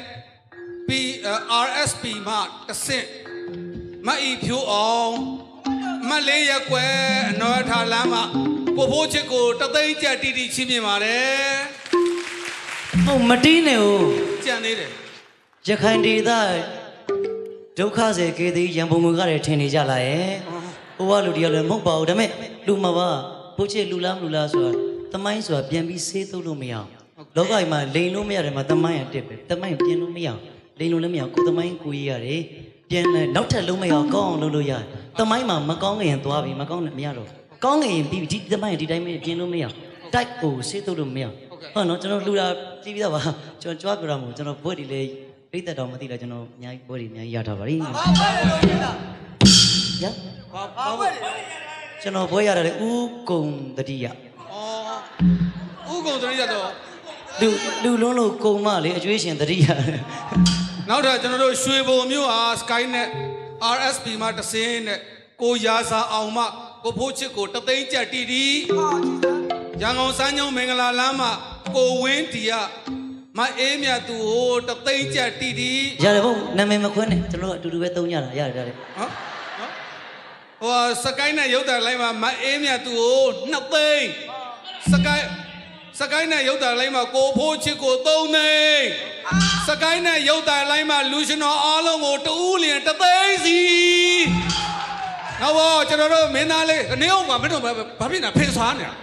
P R S P မှာတစ်ဆင့်မအီဖြိုးအောင်မလေးရက်ွယ်အနော်ထားလမ်းမှာကိုဖိုးချစ်ကိုတသိန်းကျပ်တီတီချင်းမြင်ပါတယ်ဟုတ်မတီးနဲ့ဦးကြံသေးတယ်ရခိုင်ဒေသဒုက္ခစေကေသည်ရံပုံငွေကလည်းထင်နေကြလားရဲ့ဟိုကလူတရားလည်းမဟုတ်ပါဘူးဒါပေမဲ့လူမှာပါဖိုးချစ်လူလားမလူလားဆိုတာတမိုင်းဆိုတာပြန်ပြီးဆေးသုံးလို့မရအောင်လောကကြီးမှာလိန်လို့မရတယ်မှာတမိုင်းရတက်ပဲတမိုင်းပြင်လို့မရအောင်လိန်လို့လည်းမရအောင်ကိုတမိုင်းကိုရရတယ်ပြန်လဲနောက်ထပ်လုံးမရအောင်ကောင်းအောင်လုပ်လို့ရတယ်တမိုင်းမှာမကောင်းငရင်သွားပြီမကောင်းလည်းမရတော့ကောင်းငရင်ပြီးဒီတမိုင်းဒီတိုင်းပဲပြင်လို့မရအောင်တိုက်ကိုဆေးသုံးလို့မရအောင်ဟုတ်နော်ကျွန်တော်လူတာကြည့်ပြီးတော့ပါကျွန်တော်ကြွားပြတော့မို့ကျွန်တော်ဘွဲ့ဒီလေပြိတ္တတော်မသိလားကျွန်တော်အများကြီးဘွဲ့ဒီအများကြီးရထားပါလိမ့်ဘာဘွဲ့လဲလို့ပြတာရဘာဘွဲ့လဲကျွန်တော်ဘွဲ့ရတယ်ဥကုံတတိယဩဥကုံတတိယတော့လူလူလုံးလို့ကုံမလေအကျွေးရှင်တတိယနောက်တော့ကျွန်တော်တို့ရွှေဘုံမြို့ဟာ Skynet R S P မှာတစ်စင်းနဲ့ကိုရာစာအောင်မကိုဖိုးချစ်ကိုတသိန်းကျပ်တီတီရန်ကုန်စမ်းချောင်းမင်္ဂလာလမ်းမှာကိုဝင်းတီကမအေးမြတ်သူကိုတသိန်းကျပ်တီတီရတယ်ဘုံနာမည်မခွန်းနဲ့ကျွန်တော်တို့အတူတူပဲသုံးကြတာရတယ်ရတယ်ဟမ်ဟိုစကိုင်းနဲ့ရုပ်တံလိုင်းမှာမအေးမြတ်သူကိုနှစ်သိန်းစကိုင်းစကိုင်းနဲ့ရုပ်တံလိုင်းမှာကိုဖိုးချစ်ကိုသုံးသိန်းစကိုင်းနဲ့ရုပ်တံလိုင်းမှာလူရှင်တော်အားလုံးကိုတူးလျင်တသိန်းစီနောက်တော့ကျွန်တော်တို့မင်းသားလေးအနေအောင်ကမင်းတို့ဘာဖြစ်နေဖေးဆွားနေတာ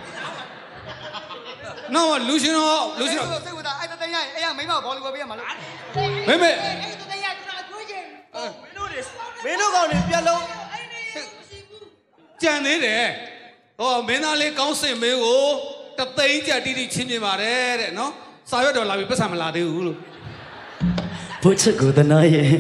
နောက်လူရှင်တော်လူရှင်တော်စိတ်ဝင်စားအဲ့တသိန်းရရင်အဲ့ရမိမဘောလုံးပေးရမှာလို့မေမေအဲ့တသိန်းရကျွန်တော်အကျွေးချင်းမင်းတို့တွေမင်းတို့ကောင်တွေပြက်လုံးကြံသေးတယ်ဟောမင်းသားလေးကောင်းစင်မေးကိုတသိန်းကြတီးတီးချင်းမြင်ပါတယ်တဲ့နော်စာရွက်တော်လာပြီပတ်စံမလာသေးဘူးလို့ဘုချစ်ကိုတနာရဲ့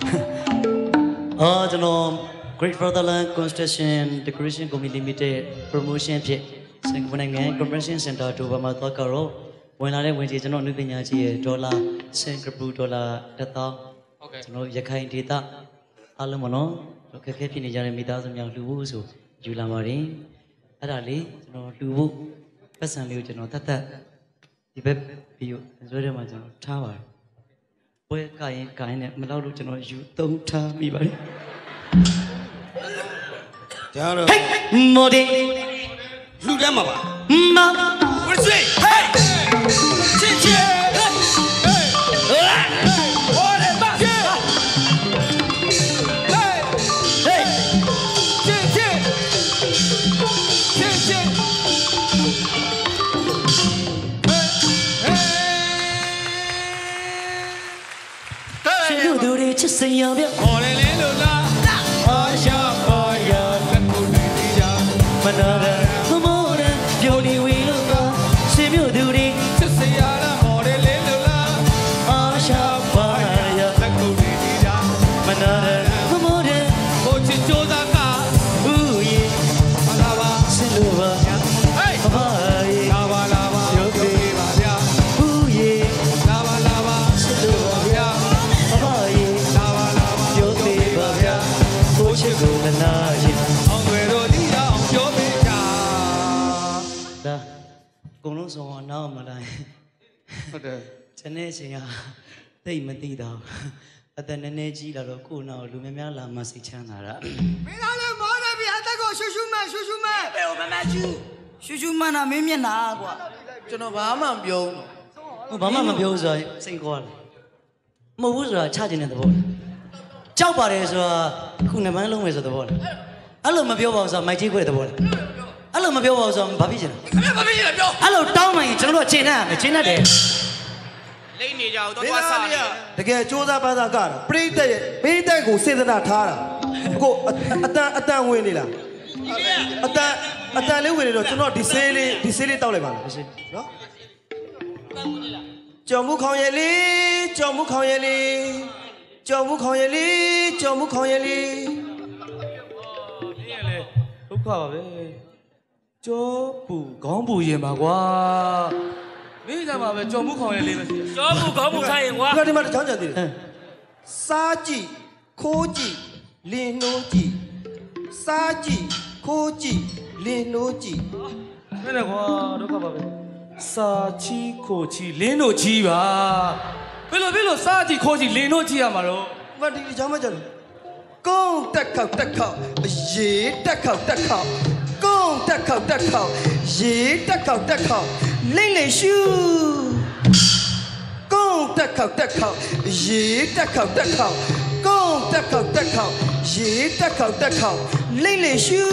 အော်ကျွန်တော် Great Fatherland Construction Decoration Company Limited promotion ဖြစ်စင်ကာပူနိုင်ငံ Convention Center တို့ဘာမှသွားကြတော့ဝင်လာတဲ့ဝင်ကြီးကျွန်တော်အနုပညာကြီးရဲ့ဒေါ်လာစင်ကာပူဒေါ်လာတစ်သောင်းဟုတ်ကဲ့ကျွန်တော်ရခိုင်ဒေသအားလုံးမနော်ခက်ခဲဖြစ်နေကြတဲ့မိသားစုများလှူဖို့ဆိုယူလာပါတယ်အဲ့ဒါလေးကျွန်တော်လူဖို့ပတ်စံလေးကိုကျွန်တော်တတ်တတ်ဒီဘက်ပြီးတော့ဇွဲထဲမှာကျွန်တော်ထားပါတယ်ပွဲကရင်ကရင်နဲ့မလောက်လို့ကျွန်တော်ယူသုံးထားမိပါတယ်ကျွန်တော်ဟေးမော်ဒီလူတန်းမှာပါမဝစ်ဆွေဟေးချစ်ချစ်ဟေးဟေးဟောတယ်ပါဟေးဟေးချစ်ချစ်ချစ်ချစ်ရှင်တို့တို့တွေချစ်စင်ရောင်ပြဟောတယ်လေလို့လားအာရှာပါရလက်ကိုနေကြမနာတယ်မမောတယ်ပြုံးနေဝေလို့ပါရှင်မျိုးသူတွေချစ်စရာလားဟောတယ်လေလို့လားအာရှာပါရလက်ကိုနေကြမနာတယ်မမောတယ်ဟိုချစ်ကြိုးစားကဦးရေလာပါဆင်းလို့ပါဟေးဘာရေလာပါလာပါရုပ်သေးပါဗျာဦးရေလာပါလာပါဆင်းလို့ပါဗျာဘာရေလာပါလာပါရုပ်သေးပါဗျာဟိုချစ်ကိုမနာရင်အောင်တွေတို့ဒီအောင်ပြောပေးကြဒါအကုန်လုံးဆုံးအောင်နောက်မလာရင်ဟုတ်တယ်ခြေနဲ့ချင်းကတိတ်မသိတော့အသက်နည်းနည်းကြီးလာတော့ကိုယ်နောက်လူများများလာမှစိတ်ချမ်းသာတာမင်းသားလည်းမောနေပြီအသက်ကိုရှူရှူမှန်ရှူရှူမှန်ဘယ်မမကျူရှူရှူမှန်တာမင်းမျက်နှာကွာကျွန်တော်ဘာမှမပြောဘူးဟိုဘာမှမပြောဘူးဆိုတော့စိတ်ကောတယ်မဟုတ်ဘူးဆိုတာချခြင်းတဲ့သဘောကြောက်ပါတယ်ဆိုတာခုနှစ်ပန်းလုံးမယ်ဆိုတဲ့သဘောလားအဲ့လိုမပြောပါဘူးဆိုတာမိုက်ကြီးခွဲတဲ့သဘောလားအဲ့လိုမပြောပါဘူးဆိုတော့ဘာဖြစ်ချင်လဲခင်ဗျာဘာဖြစ်လဲပြောအဲ့လိုတောင်းမှရင်ကျွန်တော်တို့ကချိန်တတ်ရမယ်ချိန်တတ်တယ်လိမ့်နေကြအောင်တော့သွားစားနေတကယ်စူးစမ်းပန်းစားကတာပရိသတ်ရဲ့ပရိသတ်ကိုစေတနာထားတာကိုအတန်အတန်ဝင်နေလားအတန်အတန်လေးဝင်နေတော့ကျွန်တော်ဒီဆေးလေးဒီဆေးလေးတောက်လိုက်ပါလားနော်ကြော်မှုခေါင်ရည်လေးကြော်မှုခေါင်ရည်လေးကြော်မှုခေါင်ရည်လေးကြော်မှုခေါင်ရည်လေးနေရလေဒုက္ခပါပဲကြောပူခေါင်းပူရင်ပါကွာမင်းကြမှာပဲကြော်မှုခေါင်ရလေးပဲရှိကြောဘူးခေါင်းဘူးခိုင်းရင်ကွာဒီမှာတစ်ချောင်းကြံသေးတယ်စားကြည့်ခိုးကြည့်လင်းနှိုးကြည့်စားကြည့်ခိုးကြည့်လင်းနှိုးကြည့်နေတယ်ကွာဒုက္ခပါပဲစာချီခိုချီလင်းတို့ချီပါဘယ်လိုဘယ်လိုစာချီခိုချီလင်းတို့ချီရမှာတော့မဒီချောင်းမကြလို့ကုန်းတက်ခောက်တက်ခောက်ရေတက်ခောက်တက်ခောက်ကုန်းတက်ခောက်တက်ခောက်ရေတက်ခောက်တက်ခောက်လိမ့်လေရှူကုန်းတက်ခောက်တက်ခောက်ရေတက်ခောက်တက်ခောက်ကုန်းတက်ခောက်တက်ခောက်ရေတက်ခောက်တက်ခောက်လိမ့်လေရှူ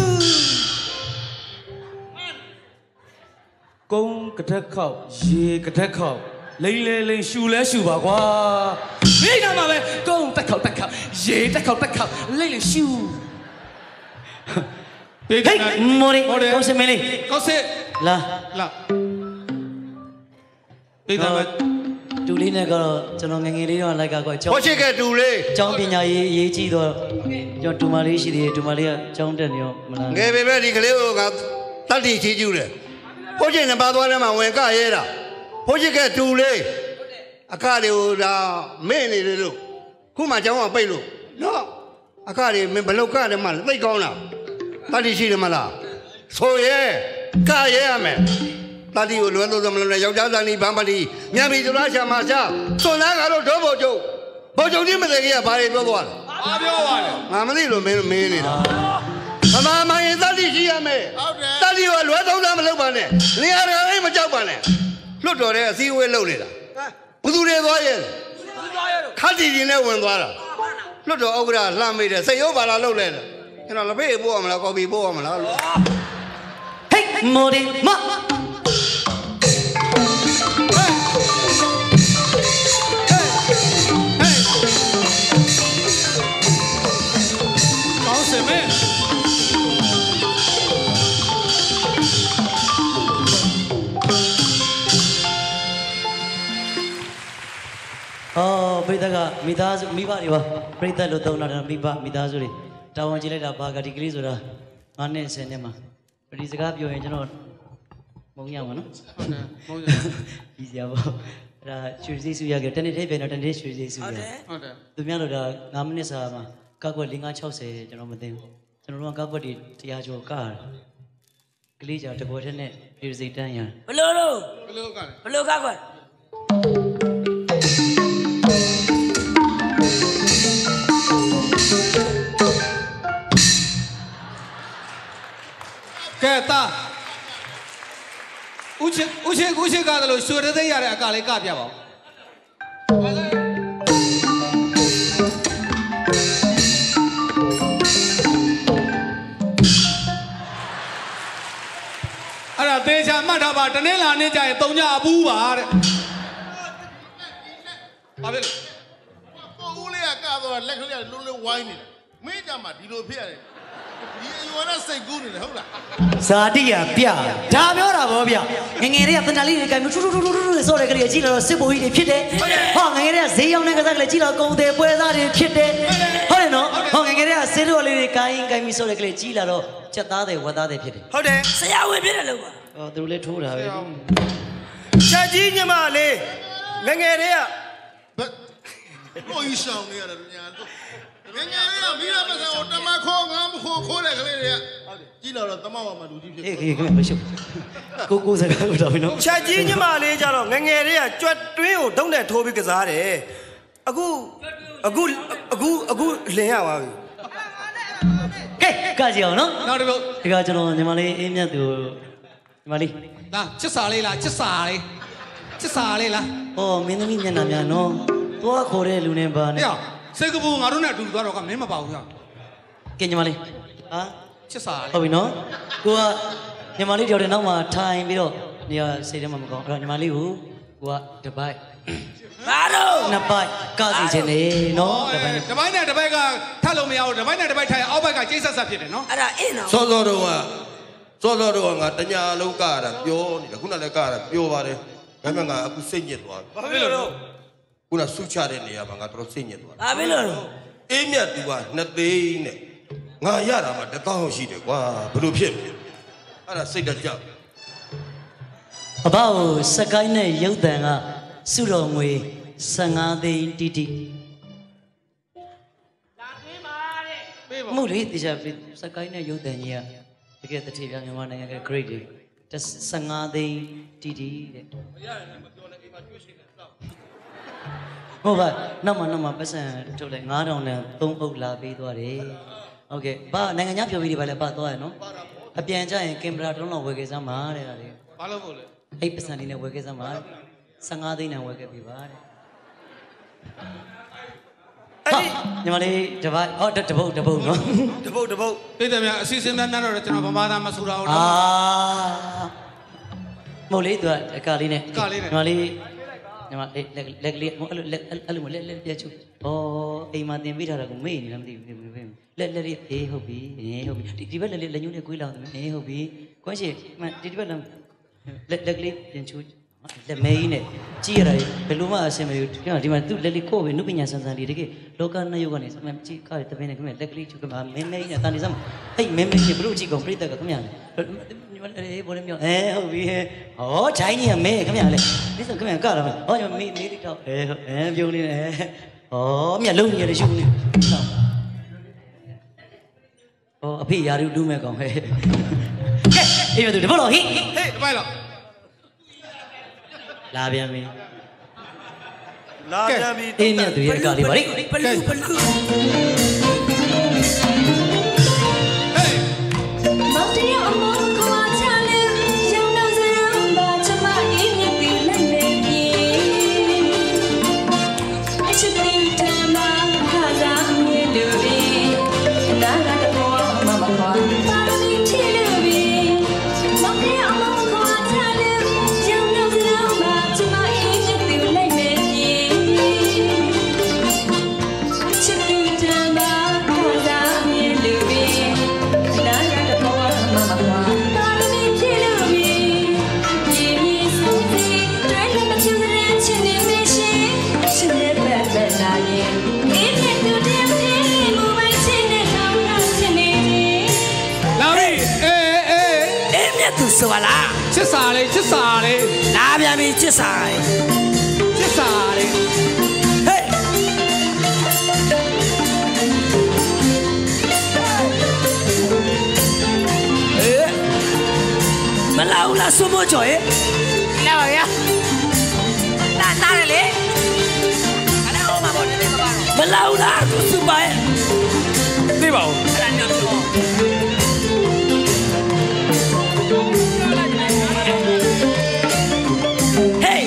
ကုန်းကတက်ခောက်ရေကတက်ခောက်လိမ့်လေလိမ့်ရှူလဲရှူပါကွာမင်းကြမှာပဲကုန်းတက်ခောက်တက်ခောက်ရေတက်ခောက်တက်ခောက်လိမ့်လေရှူဟေးဟေးမော်ဒီကောင်းစမလေးကောက်စစ်လာလာဒေတာမတူလေးနဲ့ကတော့ကျွန်တော်ငငယ်လေးတော့လိုက်ကကွာကျောင်းဟောချစ်ကတူလေးကျောင်းပညာရေးအရေးကြီးတော့ကျွန်တော်တူမလေးရှိသေးတယ်တူမလေးကကျောင်းတက်နေတော့မလားငယ်ပေမဲ့ဒီကလေးကတတ်တီချီကျူးတယ်ဟိုချစ်နှစ်ပါးသွားထဲမှာဝင်ကရဲတာဟိုချစ်ကတူလေးအခါတွေကိုဒါမင်းနေတယ်လို့ခုမှကျောင်းကပိတ်လို့နော်အခါတွေမင်းဘလုတ်ကတယ်မှသိကောင်းလားတတ်တီရှိတယ်မလားဆိုရဲကရဲရမယ်တတ်တီကိုလွယ်လို့ဆိုမလို့နဲ့ယောက်ျားသားနီးဗန်ပတိမြန်ပြီသူလားရှာမှာရှာစွန်သားကတော့ဒိုးဖို့ကျုပ်ဘောကျုံကြီးမသိကြီးကဘာတွေပြောသွားလဲဘာပြောပါလဲငါမသိလို့မင်းမင်းနေတာမမမရင်တတ်တိရှိရမယ်ဟုတ်တယ်တတ်တိကလွယ်သုံးသားမလုပ်ပါနဲ့နေရာတိုင်းမကြောက်ပါနဲ့လွတ်တော်တဲ့အစည်းအဝေးလုပ်နေတာဘသူတွေသွားရဲ့ခတ်တီတင်နဲ့ဝင်သွားတာလွတ်တော်ဥက္ကရာလှမ်းမိတယ်စိတ်ရောပါလာလုပ်လဲကျွန်တော်လက်ဖေးပို့ရမလားကော်ဖီပို့ရမလားလို့ဟေးမော်ဒီမကောင်းစင်မဲအော်ပိဿကမိသားစုမိဘတွေပါပြိဿလို့သုံးတာမိဘမိသားစုတွေတာဝန်ကြီးလိုက်တာဘာကဒီကလေးဆိုတာငါနဲ့ဆယ်နှစ်မှာဒီစကားပြောရင်ကျွန်တော်မုံရပါနော်ဟုတ်တယ်မုံရကြီးစရာပေါ့အဲ့ဒါရွှေစည်းစုရခဲ့တနေ့တည်းပြန်တော့တနေ့ရွှေစည်းစုရဟုတ်တယ်ဟုတ်တယ်သူများတို့ဒါငါးမိနစ်စာမှာကောက်ွက်၄၅၆၀ကျွန်တော်မသိဘူးကျွန်တော်တို့ကကောက်ွက်တွေတရားကျော်ကတာကလေးကြောင့်တကောတဲ့နဲ့ဒီစိတ်တန်းရဘလို့လို့ဘလို့ကဘလို့ကကွာကဲတာဦးချစ်ဦးချစ်ဦးချစ်ကားတယ်လို့ရွှေတဲ့သိရတဲ့အကလေးကပြပါဦးအဲ့ဒါသေချာမှတ်ထားပါတနေ့လာနေကြရင်တုံညအပူးပါတဲ့ဘာဖြစ်လဲကိုဦးလေးကကတော့လက်ကလေးကလုံးလုံးဝိုင်းနေတယ်မင်းကြမှာဒီလိုဖြစ်ရတယ်ဒီအရွယ်နဲ့စိတ်ကူးနေတယ်ဟုတ်လားဇာတိရပြဒါပြောတာဗောဗျငငယ်တွေကတဏှာလေးတွေကထူထူထူထူထူဆိုတဲ့ကလေးကြီးလာတော့စစ်ဘိုးကြီးတွေဖြစ်တယ်ဟောငငယ်တွေကဈေးရောက်တဲ့ကစားကလေးကြီးလာကုံတယ်ပွဲစားတွေဖြစ်တယ်ဟုတ်တယ်နော်ဟောငငယ်တွေကဆေးတော်လေးတွေကိုင်းကိုင်းပြီးဆိုတဲ့ကလေးကြီးလာတော့ချက်သားတွေဝက်သားတွေဖြစ်တယ်ဟုတ်တယ်ဆရာဝင်ဖြစ်တယ်လို့ပါဟောသူတို့လည်းထိုးတာပဲချက်ကြီးညီမလေးငငယ်တွေကဘယ်လိုယူဆောင်နေရလဲညာတော့ငငယ်လေးကမိရမစံကိုတမခေါ်ငါမခေါ်ခေါ်တဲ့ကလေးတွေကဟုတ်တယ်ကြီးလာတော့တမဝမှာလူကြီးဖြစ်အေးအေးခင်ဗျမရှိကိုကိုစကားလို့တော့နော်ချက်ကြီးညီမလေးကြတော့ငငယ်တွေကကြွက်တွင်းကိုဒုံးနဲ့ထိုးပြီးကစားတယ်အခုအခုအခုအခုလင်ရပါပြီကဲကကြည့်အောင်နော်နောက်တစ်ပုတ်ဒီကကျွန်တော်ညီမလေးအေးမြတ်သူညီမလေးဒါချစ်စာလေးလားချစ်စာလေးချစ်စာလေးလားဩမင်းသမီးမျက်နှာများနော်သွားခေါ်တဲ့လူနဲ့ပါနဲ့စေကပူငါတို့နဲ့အတူသွားတော့ကမင်းမပါဘူးကွာကဲညီမလေးဟာချစ်စာလေးဟုတ်ပြီနော်ကိုကညီမလေးကြောက်တဲ့နောက်မှာထိုင်ပြီးတော့နေရာစိတ်ထဲမှာမကောင်းအဲ့တော့ညီမလေးကိုကိုကတပိုက်ဘာလို့နှစ်ပိုက်ကားစီခြင်းနေနော်တပိုက်တပိုက်နဲ့တပိုက်ကထပ်လို့မရဘူးတပိုက်နဲ့တပိုက်ထိုင်အောက်ဘက်ကကျိတ်ဆက်ဆက်ဖြစ်တယ်နော်အဲ့ဒါအင်းတော့စောစောတော့ကစောစောတော့ငါတညာလုံးကရတာပြောနေတယ်ခုနလည်းကရတာပြောပါတယ်ဒါပေမဲ့ငါအခုစိတ်ညစ်သွားပြီဘာဖြစ်လို့ခုနဆုချတဲ့နေရာမှာငါတော်စိတ်ညစ်သွားဘာဖြစ်လို့အေးမြတ်သူကနှစ်သိန်းနဲ့ငါရတာမှတစ်သောင်းရှိတယ်ကွာဘယ်လိုဖြစ်လဲအဲ့ဒါစိတ်တကြောက်အဘကိုစကိုင်းနဲ့ရုပ်တံကစုတော်ငွေဆယ်ငါးသိန်းတိတိလာသွင်းပါတဲ့မှုလေးတေချာစကိုင်းနဲ့ရုပ်တံကြီးကတကယ်တတိပြမြန်မာနိုင်ငံက great တွေဆယ်ငါးသိန်းတိတိတဲ့ဟုတ်ပါနောက်မှနောက်မှပတ်စံထုတ်လိုက်ငါးထောင်နဲ့သုံးအုပ်လာပေးသွားတယ်ဟုတ်ကဲ့ဘာနိုင်ငံခြားဖြော်ပြီးတွေပါလဲပတ်သွားရနော်အပြန်ကြရင်ကင်မရာတုံးလောက်ဝယ်ခဲ့စမ်းပါတဲ့ဒါလေးဘာလို့ဖို့လဲအဲ့ပတ်စံလေးနဲ့ဝယ်ခဲ့စမ်းပါဆယ်ငါးသိန်းနဲ့ဝယ်ခဲ့ပြီပါတဲ့အဲ့ဒီညီမလေးတပတ်ဟောတပုတ်တပုတ်နော်တပုတ်တပုတ်ပြည်တယ်များအစီအစဉ်များများတော့ကျွန်တော်ဗမာသားမဆူတာဟုတ်လားအာမို့လေသူကအကာလေးနဲ့ညီမလေးညီမလေးလက်ကလက်ကလေးဟိုအဲ့လိုလက်အဲ့လိုလက်လက်ပြချူဩအိမ်မှာတင်ပေးထားတာကိုမေ့နေလားမသိဘူးလက်လက်လေးအေးဟုတ်ပြီအေးဟုတ်ပြီဒီဘက်လက်လေးလက်ညှိုးနဲ့ကွေးလောက်တယ်အေးဟုတ်ပြီကွမ်းရှိမှဒီဒီဘက်လက်လက်ကလေးပြန်ချူလက်မဲကြီးနဲ့ကြည့်ရတယ်ဘယ်လိုမှအဆင်မပြေဘူးဒီမှာသူ့လက်လေးကိုပဲနုပညာဆန်းဆန်းလေးတကယ်လောကနှယုတ်ကနေစမ်းကြည့်ကားတပင်းနဲ့ခင်ဗျလက်ကလေးချူကမှာမဲမဲကြီးနဲ့တန်နေစမ်းအဲ့မဲမဲကြီးဘလို့ကြည့်ကောင်ပြိတ္တကခင်ဗျအေးဘောလေးမြောအဲဟုတ်ပြီဟောဂျိုင်းကြီးကမဲခင်ဗျလေဒီစခင်ဗျကလာမယ်ဟောကျွန်တော်မေးမေးတော့အဲဟုတ်အဲပြုံးနေတယ်ဟောမြတ်လုံးကြီးရရှုံနေဟောအဖေရာလူလူမဲ့ကောင်ဟဲ့ကဲအေးမသူတပတ်တော့ဟိဟေးတပတ်တော့လာပြန်ပြီလာပြန်ပြီအေးမြတ်သူရဲ့ကလေးပါလေဘလူးဘလူးဆိုပါလားချစ်စာလေးချစ်စာလေးလာပြန်ပြီချစ်စာလေးချစ်စာလေးဟေးအေးလာဘူးလားစွမိုးကျော်ရဲ့လာပါဗျာတာတာလေအဲ့ဒါဟောမှာပေါ့နေနေပါတော့မလာဘူးလားသူစပါရဲ့သိပါဦးအဲ့ဒါညောင်းတော့ဟေး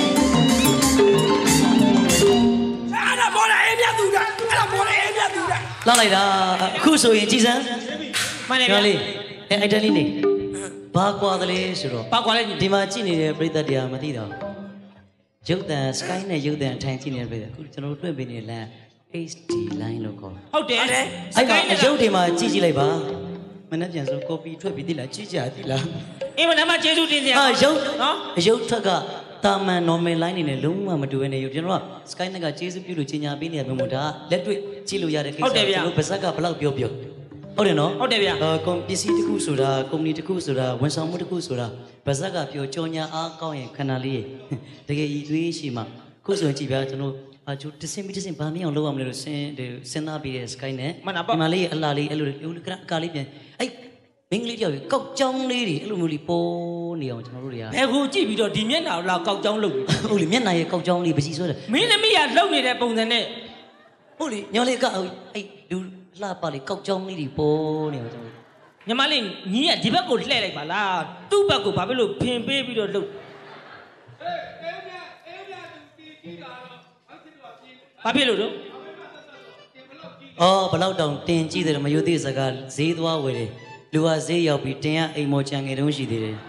အဲ့ဒါဘောလာအေးမြတ်သူကအဲ့ဒါဘောလာအေးမြတ်သူကလောက်လိုက်တာအခုဆိုရင်ကြည်စမ်းမှန်တယ်ဗျာလေးအဲ့အဲ့တလေးနေဘာကွာသလဲဆိုတော့ဘာကွာလဲဒီမှာကြည့်နေတဲ့ပရိသတ်တရားမသိတော့ရုပ်တံ sky နဲ့ရုပ်တံအထိုင်ကြည့်နေတဲ့ပရိသတ်အခုကျွန်တော်တို့တွေ့ပေးနေတဲ့လမ်း H D line လို့ခေါ်ဟုတ်တယ်အဲ့မှာအရုပ်တွေမှာကြည့်ကြည့်လိုက်ပါမနေ့ပြန်ဆို copy ထွက်ပြီးသိလားကြည့်ကြသိလားအေးမနမကျေးဇူးတင်စရာဟာရုပ်နော်အရုပ်ထွက်ကတာမန် normal line နေနဲ့လုံးဝမတူဘဲနေရုပ်ကျွန်တော်က sky နဲ့ကကျေးဇူးပြုလို့ကြီးညာပေးနေရမျိုးမို့ဒါလက်တွေ့ကြည့်လို့ရတဲ့ကိစ္စကျွန်တော်ဗဇက်ကဘယ်လောက်ပြောပြောဟုတ်တယ်နော်ဟုတ်တယ်ဗျာအာကွန်ပစ္စည်းတစ်ခုဆိုတာကုမ္ပဏီတစ်ခုဆိုတာဝန်ဆောင်မှုတစ်ခုဆိုတာဗဇက်ကပြောကြော်ညာအားကောင်းရင်ခဏလေးတကယ်ဤသွေးရှိမှခုဆိုကြည့်ဗျာကျွန်တော်အာကျိုးတစင်ပြီးတစင်ဘာမင်းအောင်လုပ်ရမလဲလို့စဉ်းစဉ်းစားပြီးတဲ့ sky နဲ့ဒီမှာလေးအလားလေးအဲ့လိုအကာလေးပြန်အဲ့မင်းကလေးတယောက်ကောက်ကြောင်းလေးတွေအဲ့လိုမျိုးလေးပေါ်နေအောင်ကျွန်တော်တို့တွေကဘယ်ကိုကြည့်ပြီးတော့ဒီမျက်နှာကိုလောက်ကောက်ကြောင်းလုပ်ပြီဟုတ်လေမျက်နှာရဲ့ကောက်ကြောင်းလေးပစီဆွဲတယ်မင်းသမီးကလှုပ်နေတဲ့ပုံစံနဲ့ဟုတ်လေညောင်လေးကအဲ့လူလှပါလေကောက်ကြောင်းလေးတွေပေါ်နေအောင်ကျွန်တော်ညီမလေးညီကဒီဘက်ကိုလှည့်လိုက်ပါလားသူ့ဘက်ကိုဘာဖြစ်လို့ဖင်ပေးပြီးတော့လှုပ်ဘာဖြစ်လို့တော့အော်ဘလောက်တောင်တင်ကြည့်တယ်မယိုသေးစကားဈေးသွားဝယ်တယ်လူကဈေးရောက်ပြီးတင်ရအိမ်မော်ချန်ငယ်တုံးရှိသေးတယ်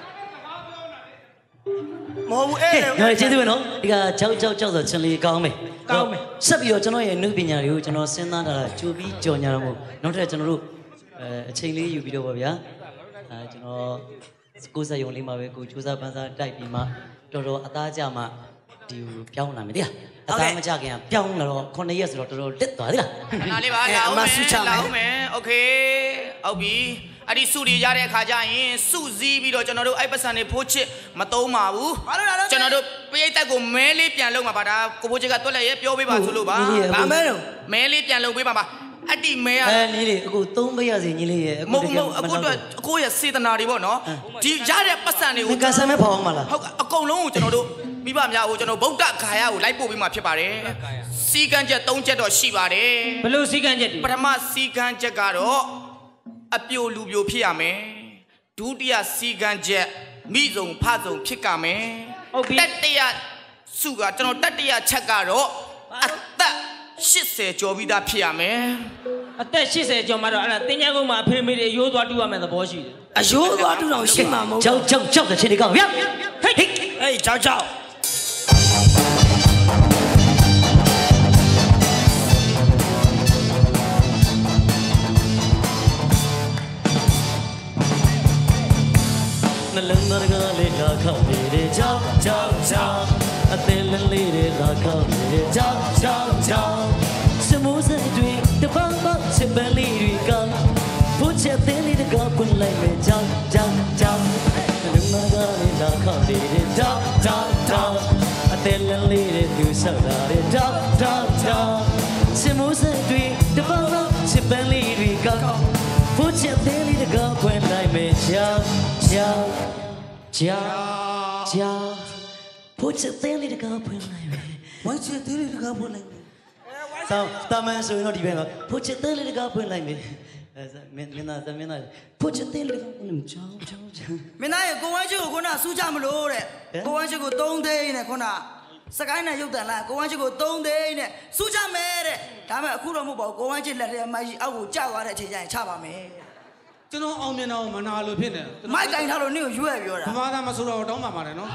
မဟုတ်ဘူးအဲ့ဒါကျေးဇူးပဲနော်ဒီကကြောက်ကြောက်ကြောက်ဆိုချင်းလေးကောင်းမယ်ကောင်းမယ်ဆက်ပြီးတော့ကျွန်တော်ရဲ့နှုတ်ပညာတွေကိုကျွန်တော်စဉ်းစားတာကြိုပြီးကြော်ညာတော့မို့နောက်ထပ်ကျွန်တော်တို့အဲအချိန်လေးယူပြီးတော့ပါဗျာအဲကျွန်တော်ကိုယ်စားယုံလေးမှာပဲကိုစူးစမ်းပန်းစားတိုက်ပြီးမှတော်တော်အသားကြမှဒီပြောင်းလာမယ်တရားအသားမကြခင်ပြောင်းလာတော့ခုနှစ်ရက်ဆိုတော့တော်တော်လက်သွားသေးလားလာလေးပါလာအောင်မယ်လာအောင်မယ်โอเคဟုတ်ပြီအဲ့ဒီစုတွေရတဲ့အခါကျရင်စုစည်းပြီးတော့ကျွန်တော်တို့အဲ့ပတ်စံတွေဖိုးချစ်မသုံးပါဘူးကျွန်တော်တို့ပရိသတ်ကိုမဲလေးပြန်လုပ်မှာပါဒါကိုဘိုးချစ်ကတွက်လက်ရဲပြောပေးပါဆိုလို့ပါဘာမဲတော့မဲလေးပြန်လုပ်ပေးပါပါအတိမဲရအဲညီလေးအခုသုံးပေးရစီညီလေးရဲ့အခုတကယ်အခုတော့အကိုရဲ့စေတနာတွေပေါ့နော်ဒီရတဲ့ပတ်စံတွေကိုကန်ဆယ်မဲဖောင်းအောင်မလားဟုတ်အကုန်လုံးကိုကျွန်တော်တို့မိဘများကိုကျွန်တော်ဗုဒ္ဓဂါယကိုလိုက်ပို့ပေးမှာဖြစ်ပါတယ်စီကံချက်၃ချက်တော့ရှိပါတယ်ဘယ်လိုစီကံချက်တွေပထမစီကံချက်ကတော့အပြိုလူပြိုဖြစ်ရမယ်ဒုတိယစီကံချက်မိစုံဖစုံဖြစ်ကြမယ်ဟုတ်ပြီတတိယစုကကျွန်တော်တတိယချက်ကတော့အသက်၈၀ကျော်ပြီးသားဖြစ်ရမယ်အသက်၈၀ကျော်မှတော့အဲ့ဒါတင်းကြကုန်းမှာအဖေမေတွေရိုးသွားတူရမယ်သဘောရှိတယ်အရိုးသွားတူတော့ရှိမှာမဟုတ်ကြောက်ကြောက်ကြောက်တဲ့ချင်းတွေကောင်းဗျာဟေးဟေးကြောက်ကြောက်နှလုံးသားကလေးလာခောက်နေတဲ့ကြောက်ကြောက်ကြောက်အသေးလေးလေးတွေလာခောက်နေတဲ့ကြောက်ကြောက်ကြောက်စမိုးစက်တွေတပေါင်းပေါင်းစပယ်လေးတွေကဖို့ချက်သေးလေးတွေကပွင့်လိုက်မဲ့ကြောက်ကြောက်ကြောက်နှလုံးသားကလေးလာခောက်နေတဲ့ကြောက်ကြောက်ကြောက်အသေးလေးလေးတွေသူဆောက်လာတဲ့ကြောက်ကြောက်ကြောက်စမိုးစက်တွေတပေါင်းပေါင်းစပယ်လေးတွေကဖို့ချက်သေးလေးတွေကပွင့်လိုက်မဲ့ကြောက်ကြောက်ကြောက်ကြောက်ဖို့ချက်သေးလေးတွေကပွင့်လိုက်မဲ့ဝိုင်းချက်သေးလေးတွေကပွင့်လိုက်မယ်ဆောင်းတမန်ဆိုရင်တော့ဒီဘက်မှာဖို့ချက်သေးလေးတွေကပွင့်လိုက်မယ်အဲမင်းမင်းသားမင်းသားဖို့ချက်သေးလေးတွေကပွင့်လိုက်ကြောက်ကြောက်ကြောက်မင်းသားရဲ့ကိုဝိုင်းချက်ကိုခုနစူးကြမလို့တဲ့ကိုဝိုင်းချက်ကိုသုံးသိန်းနဲ့ခုနစကိုင်းနဲ့ရုပ်တန်လားကိုဝိုင်းချက်ကိုသုံးသိန်းနဲ့စူးကြမယ်တဲ့ဒါပေမဲ့အခုတော့မဟုတ်ပါဘူးကိုဝိုင်းချက်လက်ထဲမိုက်ကြီးအောက်ကိုကြောက်သွားတဲ့အချိန်ကျရင်ချပါမယ်ကျွန်တော်အောင်မြင်တော့မနာလို့ဖြစ်နေမိုက်ကင်ထားလို့နင့်ကိုရွက်ပြောတာဘာသာမဆိုတော့တောင်းပါပါတယ်နော်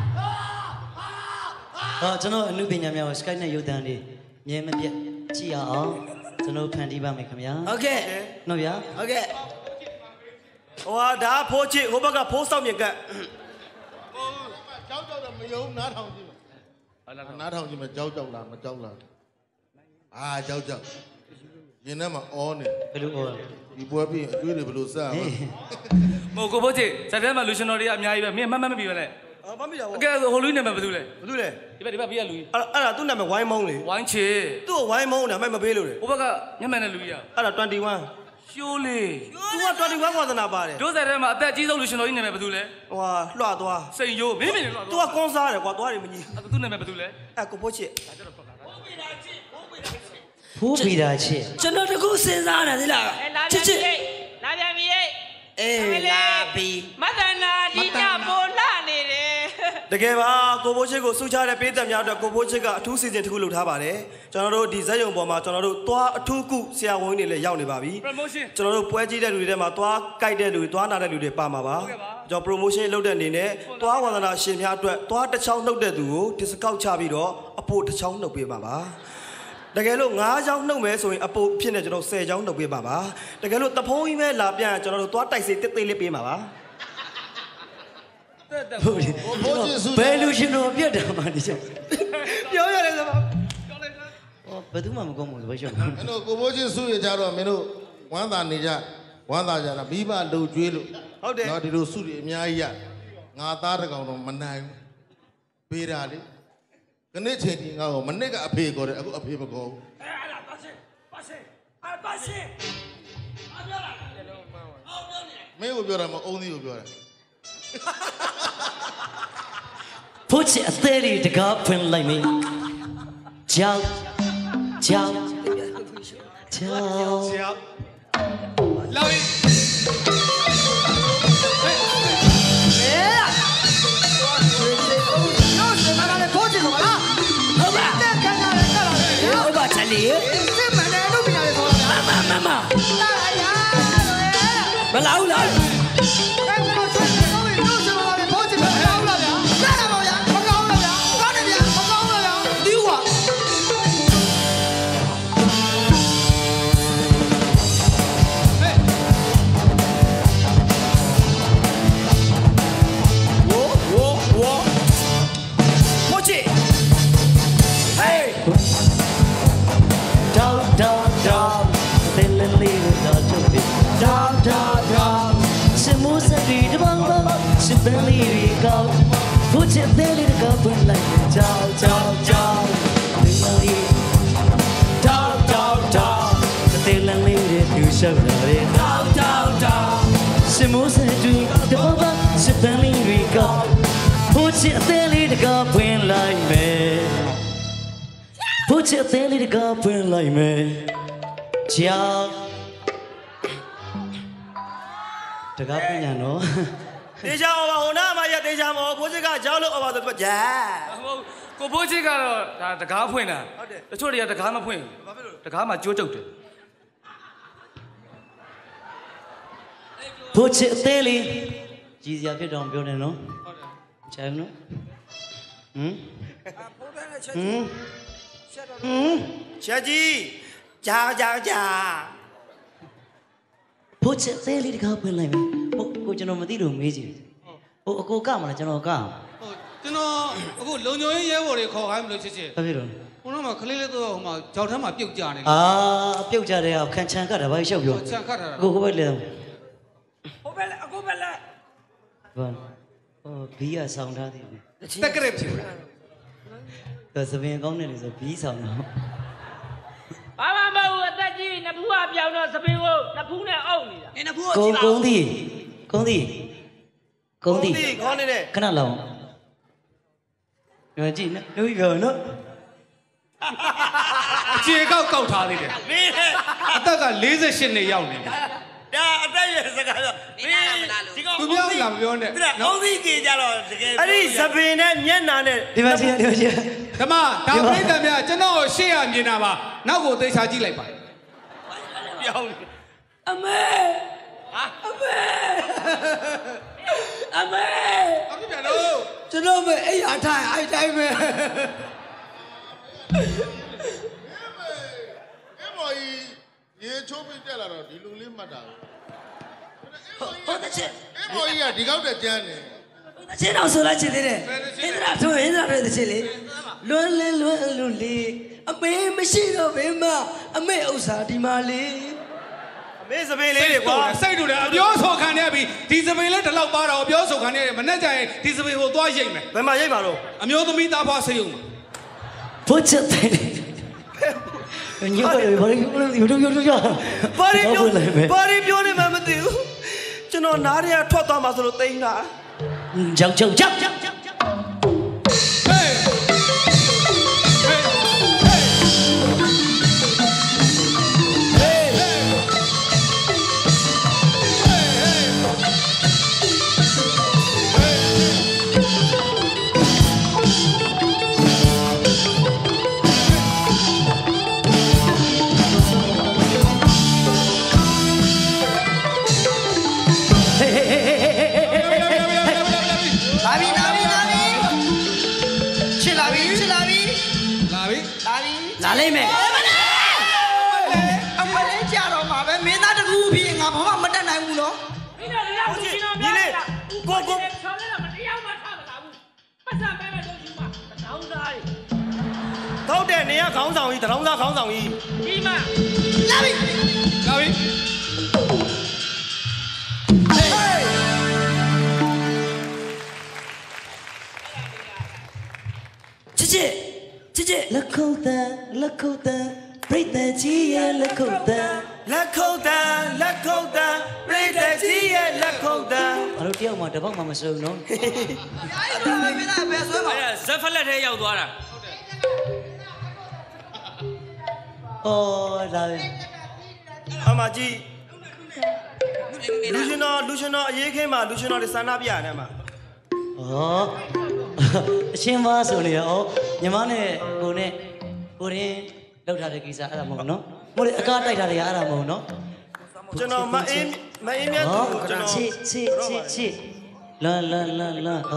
ဟာကျွန်တော်အမှုပညာများကို Skype နဲ့ရုပ်သံလေးမြဲမပြတ်ကြည့်အောင်ကျွန်တော်ဖန်တီးပါမယ်ခင်ဗျာဟုတ်ကဲ့နော်ဗျာဟုတ်ကဲ့ဟိုဟာဒါဖိုးချစ်ဟိုဘက်ကဖိုးစောက်မြင်ကတ်ကြောက်ကြောက်တော့မယုံနားထောင်ကြည့်ပါနားထောင်ကြည့်မကြောက်ကြောက်လားမကြောက်လားအာကြောက်ကြောက်ရင်ထဲမှာအောနေဘယ်လိုအောဒီပွဲပြီးအတွေ့တွေဘယ်လိုစမ်းမဟုတ်ကိုဘိုးချစ်ဇက်ထဲမှာလူရှင်တော်တွေအများကြီးပဲမင်းမမမပြီးပဲလေအော်မပြီးတော့အကဲဟိုလူနာမည်ဘယ်သူလဲဘယ်သူလဲဒီဘက်ဒီဘက်ပြီးရလူကြီးအဲ့အဲ့ဒါသူ့နာမည်ဝိုင်းမုံလေဝိုင်းချစ်သူ့ကိုဝိုင်းမုံတာမိုက်မပေးလို့လေဟိုဘက်ကညမှန်တဲ့လူကြီးอ่ะအဲ့ဒါtwenty-one ရှိုးလေး तू ကတော်ဒီဝမ်ဝါသနာပါတယ်တို့ဆက်ထဲမှာအသက်ကြီးဆုံးလူရှင်တော်ကြီးနာမည်ဘယ်သူလဲဟိုဟာလွှတ်သွားစိန်ရိုးမင်းမင်းလွှတ် तू ကကွန်စားတယ်ကွာသွားတယ်မကြီးအဲ့သူနာမည်ဘယ်သူလဲအဲ့ကိုပိုးချစ်ဖိုးပီတာချစ်ကျွန်တော်တကူစဉ်းစားနေသလားချစ်ချစ်လာပြန်ပြီအေးလာပြီမတနာဒီညပိုလာနေတယ်တကယ်ပါကိုပိုးချစ်ကိုစူးချတဲ့ပေးသက်များအတွက်ကိုပိုးချစ်ကအထူးစီစဉ်တစ်ခုလုပ်ထားပါတယ်ကျွန်တော်တို့ဒီဇက်ယုံပေါ်မှာကျွန်တော်တို့သွားအထူးကုဆရာဝန်တွေလည်းရောက်နေပါပြီ promotion ကျွန်တော်တို့ပွဲကြီးတဲ့လူတွေထဲမှာသွားကြိုက်တဲ့လူတွေသွားနာတဲ့လူတွေပါမှာပါကျွန်တော် promotion လုပ်တဲ့အနေနဲ့သွားဝန္ဒနာရှင်များအတွက်သွားတစ်ချောင်းနှုတ်တဲ့သူကို discount ချပြီးတော့အပိုတစ်ချောင်းနှုတ်ပေးပါပါတကယ်လို့၅ချောင်းနှုတ်မယ်ဆိုရင်အပိုဖြစ်နေကျွန်တော်၁၀ချောင်းနှုတ်ပေးပါပါတကယ်လို့တဖုံးကြီးပဲလာပြန်ကျွန်တော်တို့သွားတိုက်စိတ်တိတ်တိတ်လေးပေးပါပါဘယ်လူရှင်တော်ပြတ်တာမှဒီချက်ပြောရတယ်ဆိုတော့ဟောဘယ်သူမှမကောင်းဘူးလို့ပဲရှော့မင်းတို့ကိုဘိုးချင်းစုရကြတော့မင်းတို့ဝမ်းသာနေကြဝမ်းသာကြတာမိဘလှုပ်ကြွေးလို့ဟုတ်တယ်နော်ဒီလိုစုတွေအများကြီးရငါသားတကောင်တော့မနိုင်ဘူးပေးတာလေခဏချိန်ဒီငါ့ကိုမနစ်ကအဖေခေါ်တယ်အခုအဖေမခေါ်ဘူးအဲ့အဲ့ဒါပါစေပါစေအဲ့ပါစေအားပြောတာမင်းကိုပြောတာမအုံးသေးကိုပြောတာဖိုးချစ်အသေးလေးတကားဖွင့်လိုက်မင်းကြောက်ကြောက်ကြောက်ကြောက်လာပြီမလာဘူးလား Put your belly to go put like a dog, dog, dog. Dog, dog, dog. The tail and lead it to show it. Dog, dog, dog. Simos and drink the bubba, sit and lead it go. Put your belly to go put like me. Put your belly to go put like me. Dog. The governor, no. တေချာအောင်ပါဟိုနားမှာရတေချာမဟုတ်ဘိုးစစ်ကကြောက်လို့အောင်ပါဆိုတော့ဂျာဟုတ်ကိုဘိုးချစ်ကတော့ဒါတကားဖွင့်တာဟုတ်တယ်တချို့တွေကတကားမဖွင့်ဘူးဘာဖြစ်လို့တကားမှာကြိုးတုပ်တယ်ဘိုးချစ်အသေးလေးကြီးစရာဖြစ်တော့ပြောနေနော်ဟုတ်တယ်ချမ်းနော်ဟမ်ဘိုးဘဲနဲ့ချက်ကြီးချက်တော့ဟမ်ချက်ကြီးဂျာဂျာဂျာဘိုးချစ်အသေးလေးတကားဖွင့်လိုက်မယ်ကိုကျွန်တော်မသိလို့မေးကြည့်ဟိုအကိုကမလားကျွန်တော်ကဟုတ်ကျွန်တော်အခုလုံညုံရေးရဲဘော်တွေခေါ်ခိုင်းမလို့ချစ်ချစ်ဘာဖြစ်လို့ဟိုတော့မှခလေးလေးတော့ဟိုမှာကြောက်ထမ်းမှာပြုတ်ကြနေအာပြုတ်ကြတဲ့အခန်းချန်ခတ်တာဘာရှောက်ပြောချန်ခတ်တာကိုကိုပဲလေဟိုပဲလေအကိုပဲလေဘာဟိုဘီးရဆောင်ထားသေးတယ်တက်ကရက်ဖြစ်တာဒါစပင်ကောင်းနေတယ်ဆိုဘီးဆောင်တော့ဘာမှမဟုတ်အသက်ကြီးနှစ်ဖူးကပြောင်းတော့စပင်ကိုနှစ်ဖူးနဲ့အုပ်နေတာအဲနှစ်ဖူးကိုကြည့်ပါဦးကုန်းသည်ကုန်းသည်ကုန်းသည်ခေါ်နေတယ်ခဏလောက်ညကြည့်နော်တို့ပြောနော်အခြေကောက်ကောက်ထားသေးတယ်မင်းအသက်က၄၈နှစ်ရောက်နေပြီဒါအသက်ရစကားတော့မင်းဒီကောင်သူပြောလာမပြောနဲ့နော်အုံးကြီးကြီးကြတော့တကယ်အဲ့ဒီသပင်နဲ့မျက်နာနဲ့ဒီမှာရှိဒီမှာရှိဓမ္မဒါပြိတ္တများကျွန်တော်ရှေ့ရမြင်တာပါနောက်ကိုသေချာကြည့်လိုက်ပါပြောင်းအမေဟာအမေအမေဘာဖြစ်ပြန်လို့ကျွန်တော်မအိယာထိုင်အိုက်တိုင်းပဲအဲမော်ကြီးရေချိုးပြီးတက်လာတော့ဒီလူလေးမှတ်တာဟုတ်တယ်ချင်းအဲမော်ကြီးကဒီကောက်တဲ့ကျန်းနေချင်းတော့ဆိုလိုက်ချင်သေးတယ်အင်းဒါဆိုအင်းဒါပဲတဲ့ချင်းလေလွန်းလဲလွန်းလွန်းလေးအမေမရှိတော့ဘယ်မှာအမေဥစ္စာဒီမှာလေးမင်းစပင်လေးတွေကွာစိတ်တူတယ်အပြောဆိုခံရပြီဒီစပင်လေးတစ်လောက်ပါတော့အပြောဆိုခံရတယ်မနဲ့ကြရင်ဒီစပင်ကိုသွားရိတ်မယ်ဘယ်မှာရိတ်ပါတော့အမျိုးသမီးသားဖွားဆေးုံဘုချစ်တယ်ညောတယ်ဘာလို့ဘာလို့တို့တို့တို့ဘာရီပြောဘာရီပြောနေမှမသိဘူးကျွန်တော်နားထဲကထွက်သွားမှာဆိုလို့တိန်းတာကြောက်ကြောက်ကြောက်ကြောက်လာလိမ့်မယ်အမလေးကြတော့မှာပဲမင်းသားတကူပြီးငါဘာမှမတတ်နိုင်ဘူးနော်မင်းတို့လည်းကိုရှင်တော်များတာကိုကိုဆောင်းလဲတော့မတရားမှထားမလာဘူးပတ်စံပဲပဲတော့ယူမှာတောင်းသားတွေဟုတ်တယ်နေရခေါင်းဆောင်ကြီးတောင်းသားခေါင်းဆောင်ကြီးဒီမှာလာပြီလာပြီချစ်ချစ်ချစ်ချစ်လက်ခုပ်တန်လက်ခုပ်တန်ပြိတ္တကြီးရဲ့လက်ခုပ်တန်လက်ခုပ်တန်လက်ခုပ်တန်ပြိတ္တကြီးရဲ့လက်ခုပ်တန်ဘာလို့တယောက်မှတပေါက်မှမစုံနော်အဲ့ဒါမင်းသားပဲဆွဲပါအဲ့ဒါဇက်ဖလက်ထဲရောက်သွားတာဟုတ်တယ်ဩဒါပဲအမကြီးလူရှင်တော်လူရှင်တော်အရေးခင်းမှာလူရှင်တော်တွေစန္ဒပြရတယ်မှာဩအချင်းမဆိုနေရောညီမနဲ့ကိုနဲ့ကိုရင်းလောက်ထားတဲ့ကိစ္စအဲ့ဒါမဟုတ်နော်မို့လေအကားတိုက်ထားတယ်အဲ့ဒါမဟုတ်နော်ကျွန်တော်မအေးမအေးမြတ်သူကျွန်တော်ချစ်ချစ်ချစ်ချစ်လာလာလာလာဩ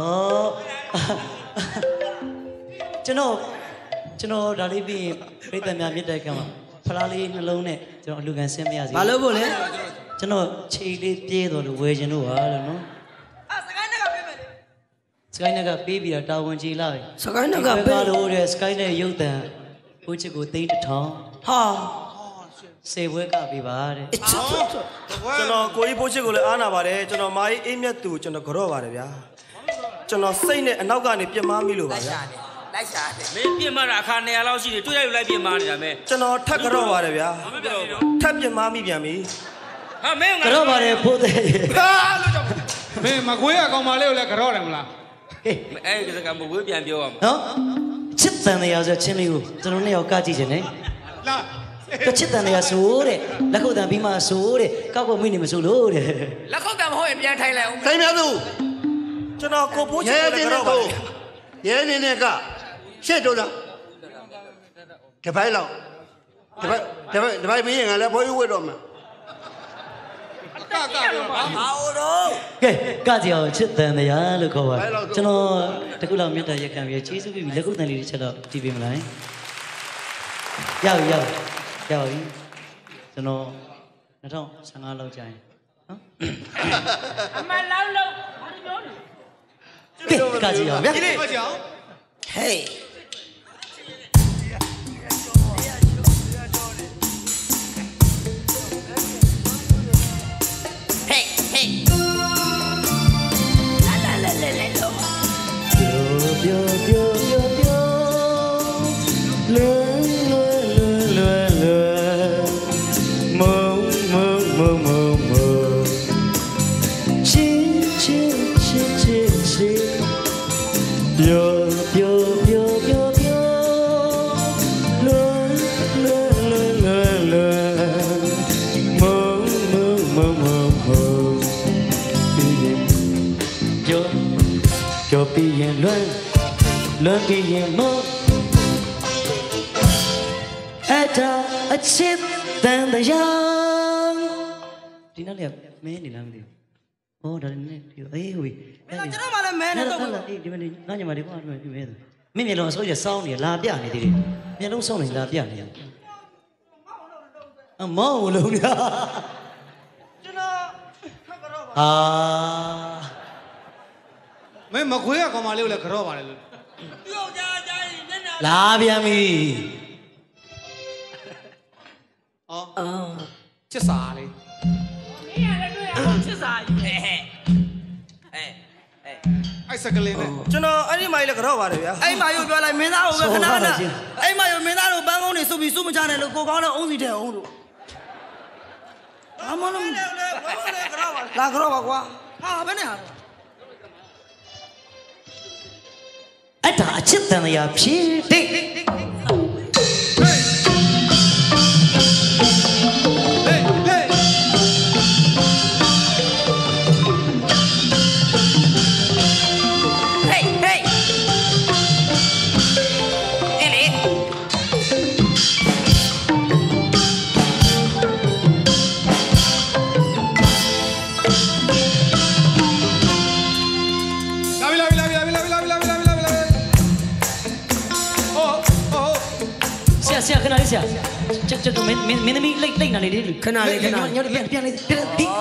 ကျွန်တော်ကျွန်တော်ဒါလေးပြီးပြိတ္တများမြစ်တဲ့ကံမှာဖလားလေးနှလုံးနဲ့ကျွန်တော်အလူကန်ဆင်းမရစီဘာလို့ဖို့လဲကျွန်တော်ခြေလေးပြေးတော်လို့ဝယ်ခြင်းတို့ပါလို့နော်အာစကိုင်းနက်ကပြေးမယ်လေစကိုင်းနက်ကပြေးပြီးတော့တာဝန်ကြီးလာပြီစကိုင်းနက်ကပြေးလို့တဲ့စကိုင်းနဲ့ရုပ်တံကိုချစ်ကိုသိန်းတစ်ထောင်ဟာစေဘွဲကပေးပါတဲ့ကျွန်တော်ကိုကြီးဖိုးချစ်ကိုလည်းအားနာပါတယ်ကျွန်တော်မာကြီးအေးမြတ်သူကျွန်တော်ကြော့ပါတယ်ဗျာကျွန်တော်စိတ်နဲ့အနောက်ကနေပြစ်မှားမိလို့ပါဗျာလိုက်ရှာတယ်မင်းပြစ်မှားတာအခါနေရာလောက်ရှိတယ်တွေ့ရလို့လိုက်ပြစ်မှားနေတာမဲကျွန်တော်ထက်ကြော့ပါတယ်ဗျာထက်ပြစ်မှားမိပြန်ပြီဟာမင်းကြော့ပါတယ်ဖိုးတဲ့ဟာလို့ကြောင့်မင်းမကွေးရကောင်မလေးကိုလည်းကြော့တယ်မလားဟေးအဲ့ဒီကမကွေးပြန်ပြောရမှာနော်ချစ်တန်တရားဆိုချင်းလေးကိုကျွန်တော်နှစ်ယောက်ကကြည့်ချင်တယ်လာကချစ်တန်တရားဆိုတဲ့လက်ခုပ်တန်ပြီးမှဆိုတဲ့ကောက်ကောက်မိနေမဆိုလို့တဲ့လက်ခုပ်တန်မဟုတ်ရင်ပြန်ထိုင်လိုက်အောင်ထိုင်များသူကျွန်တော်ကိုဖိုးချစ်ကိုလည်းကြော့ပါတယ်ရဲနေနဲ့ကရှေ့တို့လားတပိုင်းလောက်တပိုင်းတပိုင်းတပိုင်းမင်းရင်ကလည်းဘိုးကြီးဝတ်တော့မှာကကပြောပါဘာလို့ကဲကကြည့်အောင်ချစ်တန်တရားလို့ခေါ်ပါကျွန်တော်တခုလောက်မြတ်တာရက်ခံပြီးကျေးဇူးပြုပြီးလက်ခုပ်တန်လေးတစ်ချက်တော့တီးပေးမလားရောက်ရောက်ရောက်ပြီကျွန်တော်၂၀၁၅လောက်ကြာရင်နော်အမလောက်လို့ဘာပြောလဲကဲကကြည့်အောင်ဗျာဒီနေ့ကကြည့်အောင်ဟေးပြောပြောပြောပြောလွယ်လွယ်လွယ်လွယ်မုံမုံမုံမုံမုံချစ်ချစ်ချစ်ချစ်ချစ်ပြောပြောပြောပြောပြောလွယ်လွယ်လွယ်လွယ်လွယ်မုံမုံမုံမုံမုံပြောပြောပြီးရင်လွယ်လွန်ပြီးရင်မို့အဲ့ဒါအချစ်တန်တရားဒီနောက်လည်းမဲနေလားမသိဘူးဟောဒါလည်းဒီအေးဟိုကျွန်တော်မှလည်းမဲနေတော့ဟုတ်လားဒီမနေ့ငါညမလေးဘာလို့မဲသူမင်းမျက်လုံးအစိုးရစောင်းနေလာပြနေသေးတယ်မျက်လုံးစောင်းနေလာပြနေရအမောင်းလုံးနေကျွန်တော်အာမင်းမခွေးရကောင်မလေးကိုလည်းကြော့ပါတယ်လို့ပြောကြကြရင်မျက်နှာလာပြန်ပြီအော်ချစ်စာလေးမင်းရလည်းတွေ့အောင်ချစ်စာကြီးဟဲ့ဟဲ့အဲအဲအဲ့စကလေးနဲ့ကျွန်တော်အဲ့ဒီမိုင်းလည်းကြော့ပါတယ်ဗျာအဲ့မိုင်းကိုပြောလိုက်မင်းသားကိုပဲခဏခဏအဲ့မိုင်းကိုမင်းသားတို့ပန်းကုန်းတွေတွေစုပြီးစုမချနဲ့လို့ကိုကောင်းတဲ့အုံးစီတဲ့အောင်လို့အမလုံးလာကြတော့ပါကွာဟာဘယ်နဲ့ဟာအဲ့ဒါအချစ်တန်ရာဖြစ်တဲ့ဆရာခဏလေးဆရာကျကျမင်းမင်းသမီးလိတ်လိတ်နာလေးလေးခဏလေးခဏညောပြန်ပြန်လေးပြန်ဟိဟိ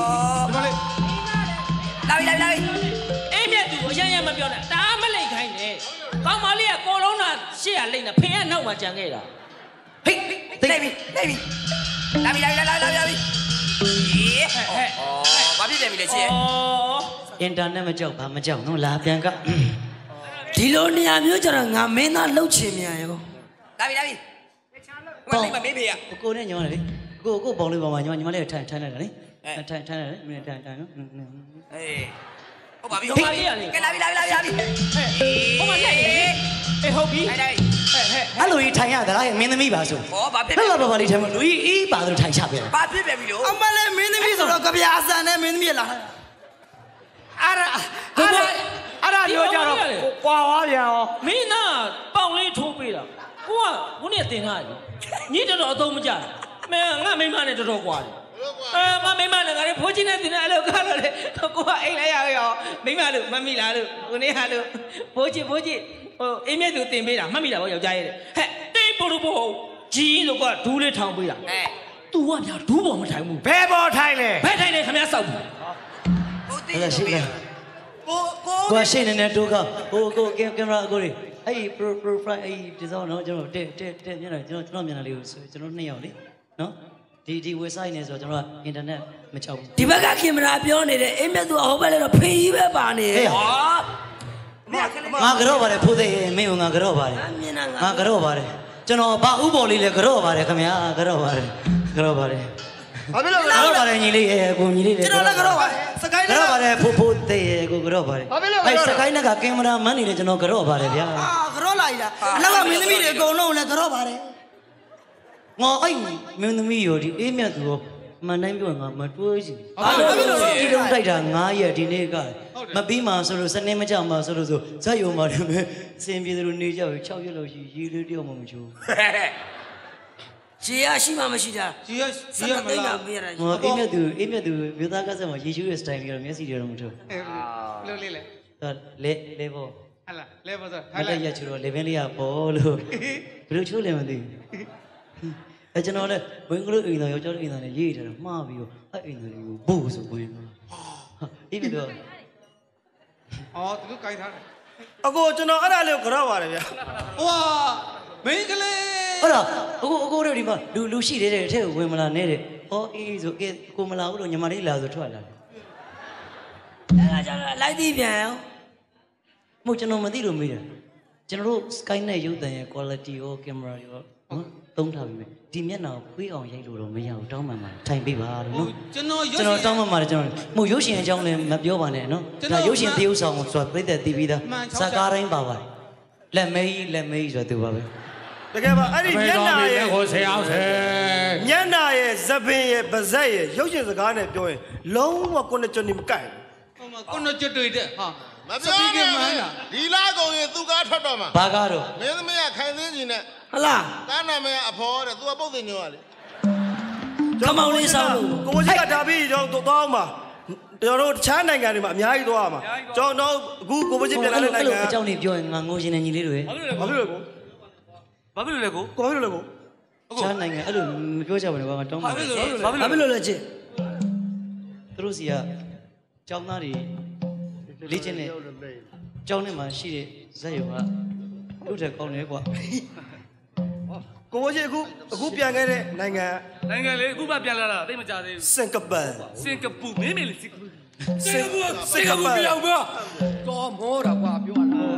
လာပြီလာပြီလာပြီအေးမြတ်သူအရင်ရမပြောနဲ့ဒါမလိတ်ခိုင်းနဲ့ကောင်းမလေးကကိုလုံးတာရှေ့ရလိတ်နေဖင်ကနောက်မှကြံခဲ့တာဟိလိတ်ပြီလိတ်ပြီလာပြီလာပြီလာပြီလာပြီအေးဟဲ့အော်ဘာဖြစ်တယ်ပြီလဲရှေ့အင်တာနက်မကြောက်ဘာမကြောက်နော်လာပြန်ကဒီလိုနေရာမျိုးကျတော့ငါမင်းသားလှုပ်ချင်မြန်ရောလာပြီလာပြီဟိုကလိမ့်မမေးဖေးရကိုနဲ့ညောင်းလေကိုကိုပေါင်လေးပေါင်မှာညောင်းညီမလေးထိုင်ထိုင်လိုက်တာလေထိုင်ထိုင်လိုက်မင်းထိုင်ထိုင်နော်အေးဟုတ်ပါပြီဟုတ်ပါပြီကဲလာပြီလာပြီလာပြီလာပြီဟိုမှာထိုင်အေးဟုတ်ပြီဟဲ့ဟဲ့အဲ့လိုကြီးထိုင်ရသလားမင်းသမီးပါဆိုဟောဘာဖြစ်လဲဘာဘာလေးထိုင်မလူကြီးအေးပါလို့ထိုင်ချပြန်ဘာဖြစ်ပြန်ပြီလို့အမလေးမင်းသမီးဆိုတော့ကြပြာဆန်နဲ့မင်းသမီးလာအဲ့ဒါအဲ့ဒါအဲ့ဒါပြောကြတော့ကွာသွားပြန်ရောမင်းသားပေါင်လေးထိုးပေးတာကိုကဘုန်းနဲ့တင်ထားတယ်ညီတော်တော်အသုံးမကျမင်းငါမိမနဲ့တော်တော်ကွာတယ်အဲမမိမနဲ့ငါလည်းဖိုးချင်းနဲ့တင်တယ်အဲ့လိုကားတော့လေကိုကအိမ်လိုက်ရရောမိမလို့မမိလားလို့ကိုနေဟာလို့ဖိုးချင်းဖိုးချင်းဟိုအိမ်မြတ်သူတင်ပေးတာမှတ်မိလားဗောယောက်ျားရဲ့ဟဲ့တိတ်ပို့လို့ပို့ကြီးလို့ကဒူးလေးထောင်ပေးတာအဲ तू ကဗျာဒူးပေါ်မထိုင်ဘူးဘယ်ပေါ်ထိုင်လဲဘယ်ထိုင်လဲခင်ဗျားစောက်ဘူးဟိုတိတ်ရှိလားကိုကိုကိုရှင်းနေတော့ဟိုကိုကင်မရာကိုအဲ့ဒီ pro profile အဲ့ဒီဒီဆောင်တော့ကျွန်တော်တက်တက်တက်မျက်နှာကျွန်တော်ကျွန်တော်မျက်နှာလေးကိုကျွန်တော်နှစ်ယောက်လေနော်ဒီဒီ website နဲ့ဆိုတော့ကျွန်တော်ကအင်တာနက်မချောက်ဘူးဒီဘက်ကကင်မရာပြောနေတယ်အင်းမြတ်သူအဟောဘက်လည်းတော့ဖေးကြီးပဲပါနေဟောငါကြော့ပါတယ်ဖိုးသိမင်းကငါကြော့ပါတယ်ငါကြော့ပါတယ်ကျွန်တော်ဘာဥပေါ်လေးလဲကြော့ပါတယ်ခင်ဗျာကြော့ပါတယ်ကြော့ပါတယ်ဘာဖြစ်လို့လဲကြော့ပါတယ်ညီလေးရဲ့ကိုညီလေးကျွန်တော်လည်းကြော့ပါတယ်စကိုင်းလည်းကြော့ပါတယ်ဖိုးဖိုးသိရဲ့ကိုကြော့ပါတယ်အဲ့စကိုင်းကကင်မရာမန်နေတယ်ကျွန်တော်ကြော့ပါတယ်ဗျာအာကြော့လာပြီလားအနောက်ကမင်းသမီးတွေအကုန်လုံးလည်းကြော့ပါတယ်ငါအဲ့မင်းသမီးရောဒီအေးမြတ်သူရောမန်တိုင်းပြောငါမတွေးချင်ဘာလို့လဲဒီလုံးတိုက်တာငါးရက်ဒီနေ့ကမပြီးမှဆိုလို့စနေမကြမှာဆိုလို့ဆိုဇက်ယုံမှာတယ်ပဲအစင်ပြေသလိုနေကြပြီ၆ရက်လောက်ရှိရေလေးတယောက်မှမချိုးခြေရရှိမှမရှိတာခြေရခြေရမလားဟောအေးမြတ်သူအေးမြတ်သူမြို့သားကစားမှာရေချိုးရဲ့ style ကြီးတော့မျက်စိတွေတော့မထိုးအဲလို့လေးလေဒါလေလေဘောဟာလားလေဘောဆိုထိုင်လိုက်ရချိုးတော့ level လေးကပေါ်လို့ဘယ်လိုချိုးလဲမသိဘူးအဲကျွန်တော်လည်းဝင်းကလေးအိမ်တော်ယောက်ျားအိမ်တော်နဲ့ရေးထားတော့မှားပြီးတော့အဲ့အိမ်တော်လေးကိုဘို့ဆိုဝင်ဟာအေးမြတ်တော့အော်သူတို့ကြိုက်ထားတယ်အကိုကျွန်တော်အဲ့ဒါလေးကိုကြောက်ပါတယ်ဗျာဟွာမင်းကလေးအဲ့ဒါအကိုအကိုတို့ဒီမှာလူလူရှိသေးတယ်ထဲဝင်မလာနဲ့တဲ့ဟောအေးဆိုကဲကိုမလာဘူးလို့ညီမလေးလာဆိုထွက်လာတယ်အဲ့ဒါကြောင့်လိုက်သိပြန်ရောမို့ကျွန်တော်မသိလို့မေးတယ်ကျွန်တော်တို့ sky နဲ့ရုပ်သံရဲ့ quality ရော camera ရောနော်သုံးထားပြီမယ်ဒီမျက်နှာကိုခွေးအောင်ရိုက်လို့တော့မရဘူးတောင်းမှန်ပါထိုင်ပေးပါလို့နော်ကျွန်တော်ကျွန်တော်တောင်းမှန်ပါတယ်ကျွန်တော်မို့ရုပ်ရှင်အကြောင်းလည်းမပြောပါနဲ့နော်ဒါရုပ်ရှင်တရုပ်ဆောင်ဆိုတာပြည့်တဲ့တီးပြီးသားဇာကားတိုင်းပါပါတယ်လက်မေးလက်မေးဆိုသူပါပဲတကယ်ပါအဲ့ဒီမျက်နှာရဲ့ကိုဆရာဆဲမျက်နှာရဲ့ဇပင်ရဲ့ပါဇက်ရဲ့ရုပ်ရှင်စကားနဲ့ပြောရင်လုံးဝကိုနှစ်ကျွတ်နေမကိုက်ဘူးဟိုမှာကိုနှစ်ကျွတ်တွေ့တဲ့ဟာမပြောနဲ့ဒီလားကုန်ရင်သူကားထွက်တော့မှာဘာကားတော့မင်းသမီးကခိုင်သင်းကြီးနဲ့ဟလားတားနာမည်အဖေါ်တဲ့သူကပုတ်တင်ညောရလေကမောင်လေးဆောင်လို့ကိုကြီးကဒါပြီးတော့သွားအောင်ပါကျွန်တော်တို့တခြားနိုင်ငံတွေမှာအများကြီးသွားရမှာကျွန်တော်အခုကိုကြီးပြန်လာတဲ့နိုင်ငံအကြောင်းလေးပြောရင်ငါငိုရှင်နေညီလေးတွေဘာဖြစ်လို့လဲကိုဘာဖြစ်လို့လဲကိုကိုဘာဖြစ်လို့လဲကိုတခြားနိုင်ငံအဲ့လိုမပြောကြဘူးလေကွာတောင်းပါဘာဖြစ်လို့လဲချစ်သူတို့စီကကျောင်းသားတွေလေ့ကျင့်တဲ့ကျောင်းထဲမှာရှိတဲ့ဇက်ရုံကတို့တဲ့ကောင်းတယ်ကွာကိုကြီးအခုအခုပြန်ခဲ့တဲ့နိုင်ငံနိုင်ငံလေးအခုမှပြန်လာတာသိမကြသေးဘူးစင်ကာပူစင်ကာပူမင်းမင်းလေးစင်ကာပူစင်ကာပူစင်ကာပူပြောင်းပါတော့မောတာကွာပြောရတာခ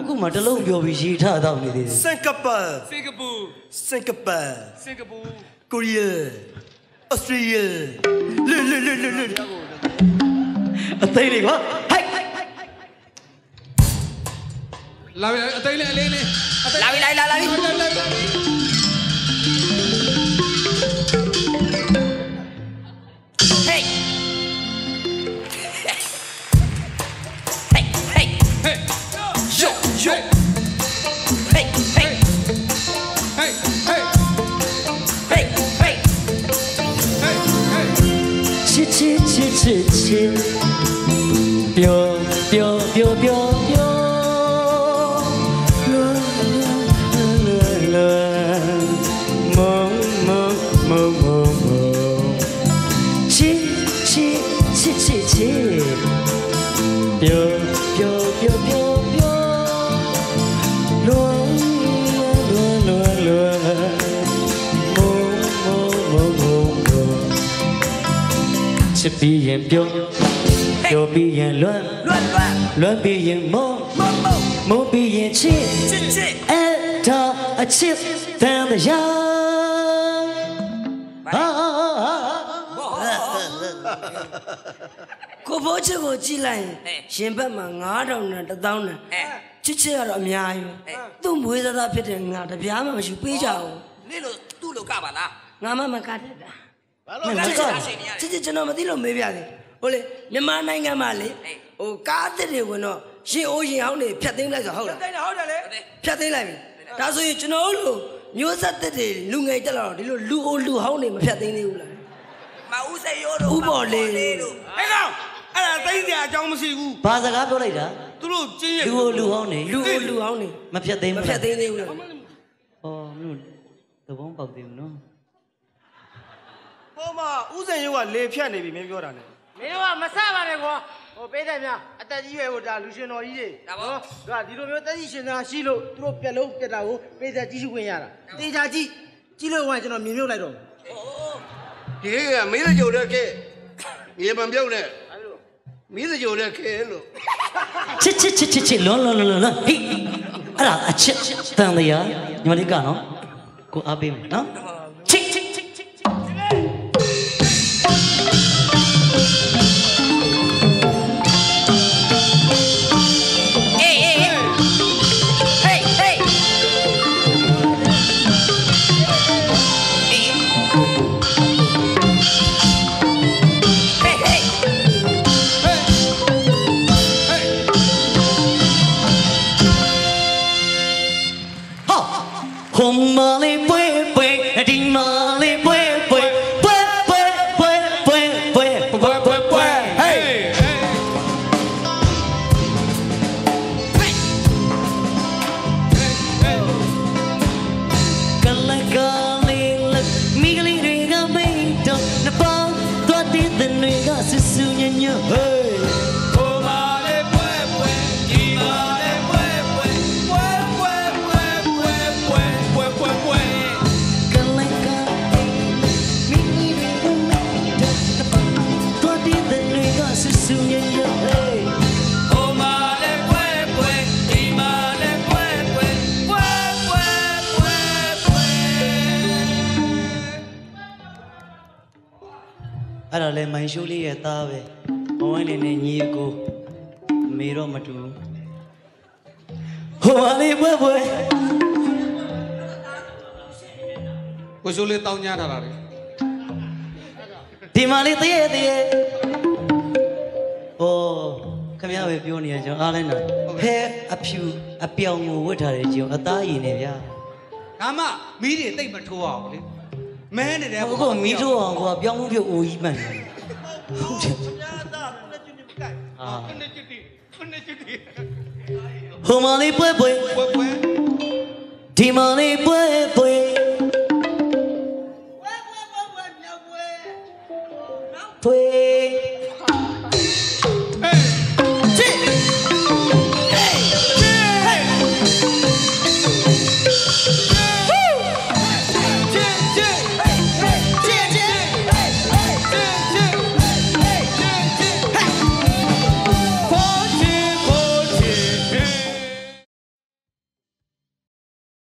ခုမှတလုံးပြောပြီးရေးထားတော့နေသေးတယ် Singapore စင်ကာပူ Singapore စင်ကာပူ Korea Australia လွတ်လွတ်လွတ်လွတ်လွတ်အသိလေးကွာဟိုက်လာပြီအသိလေးအလေးလေးလာပြီလာလာပြီ Hey Hey Hey Hey Yo Yo Hey Hey Hey Hey Hey Hey Hey Hey ချစ်ချစ်ချစ်ချစ်ချစ်ပျော်ပျော်ပျော်ပျော်ပျော်လွန်လွန်လွန်မုံမုံမုံမုံမုံချစ်ချစ်ချစ်ချစ်ချစ်ပျော်ပျော်ပျော်ပျော်ပျော်လွန်လွန်လွန်လွန်မုံမုံမုံမုံမုံချစ်ပြီးရင်ပျော်ပျော်ပြီးရင်လွန်လွန်လွန်လွန်ပြီးရင်မုံမုံမုံမုံပြီးရင်ချစ်ချစ်ချစ်အဲ့တော့အချစ်တန်တရားဟာကိုဖိုးချစ်ကိုကြည့်လိုက်ရင်ရှင်ဘက်မှာငါးထောင်နဲ့တစ်သောင်းနဲ့ချစ်ချစ်ရတော့အများကြီးသူ့မွေးသားဖြစ်တဲ့ငါတပြားမှမရှိပေးကြဘူးနင်လို့သူ့လို့ကပါလားငါမှမကတတ်တာဘာလို့လဲချစ်ချစ်ကျွန်တော်မသိလို့မေးပြတယ်ဟုတ်လေမြန်မာနိုင်ငံမှာလေဟိုကားအစ်စ်တွေဝင်တော့ရှင်အိုးရှင်ဟောင်းတွေဖြတ်သိမ်းလိုက်ဆိုဟုတ်လားဖြတ်သိမ်းဟုတ်တယ်လေဖြတ်သိမ်းလိုက်ပြီဒါဆိုရင်ကျွန်တော်တို့မျိုးဆက်သက်တွေလူငယ်တက်လာတော့ဒီလိုလူအိုလူဟောင်းတွေမဖြတ်သိမ်းသေးဘူးလားမဦးစိတ်ရိုးတို့ဥပေါ်လေးတို့ဟဲ့ကောင်အဲ့ဒါသိစရာအကြောင်းမရှိဘူးဘာစကားပြောလိုက်တာသူတို့ကျင်းရလူလူဟောင်းနေလူအိုလူဟောင်းတွေမဖြတ်သိမ်းမဖြတ်သိမ်းသေးဘူးလားဩမင်းတို့သဘောပေါက်သေးဘူးနော်ဟိုမှာဥစဉ်ရုပ်ကလေဖြတ်နေပြီမင်းပြောတာနဲ့မင်းတို့ကမဆပါနဲ့ကွာဟိုပေးတယ်များအသက်ကြီးရွယ်ဟိုဒါလူရှင်တော်ကြီးတွေဒါပေါ့ဒါဒီလိုမျိုးတက်ကြီးရှင်သားရှိလို့သူတို့ပြက်လုံးပြက်တာကိုပေးတယ်ကြီးစုခွင့်ရတာတေချာကြီးကြီးလို့ဝင်ကျွန်တော်မြင်မြုပ်လိုက်တော့ဒီကမင်းတို့ကြိုတဲ့ခဲရေမပြုတ်နဲ့မင်းတို့ကြိုတဲ့ခဲလို့ချစ်ချစ်ချစ်ချစ်ချစ်လွန်လွန်လွန်လွန်ဟိအဲ့ဒါအချစ်တန်တရားညီမလေးကနော်ကိုအားပေးမယ်နော်ချစ်ချစ်ချစ်ချစ်အေးအေးဟေးဟေးဟိုမာလေးပွဲပွဲဒီမာလေးပွဲပွဲပွဲပွဲပွဲပွဲပွဲပွဲပွဲပွဲဟေးကလကလေးလမိကလေးတွေကမိတ်တော့နပေါင်းသွားတဲ့တွေကဆူဆူညံ့ညံ့ဟေးအဲ့ဒါလဲမိုင်ရှိုးလေးရဲ့သားပဲဘဝလေးနဲ့ညီကိုမေတော့မတူဟိုပါလေးပွဲပွဲကိုရှိုးလေးတောင်းညထားတာလေဒီမာလေးတရေတရေဟိုခင်ဗျားပဲပြောနေရကျွန်တော်အားလိုက်တာဖဲအဖြူအပြောင်ကိုဝတ်ထားတယ်ကျွန်တော်အသားရည်နေဗျာငါမမီးတွေတိတ်မထိုးအောင်လေမဲနေတယ်ဟိုကမီးထိုးအောင်ကွာပြောင်းမှုပြုတ်အိုကြီးမှန်တယ်ဟုတ်တယ်အာခနဲ့ချစ်တီခနဲ့ချစ်တီဟိုမာလေးပွဲပွဲပွဲပွဲဒီမာလေးပွဲပွဲ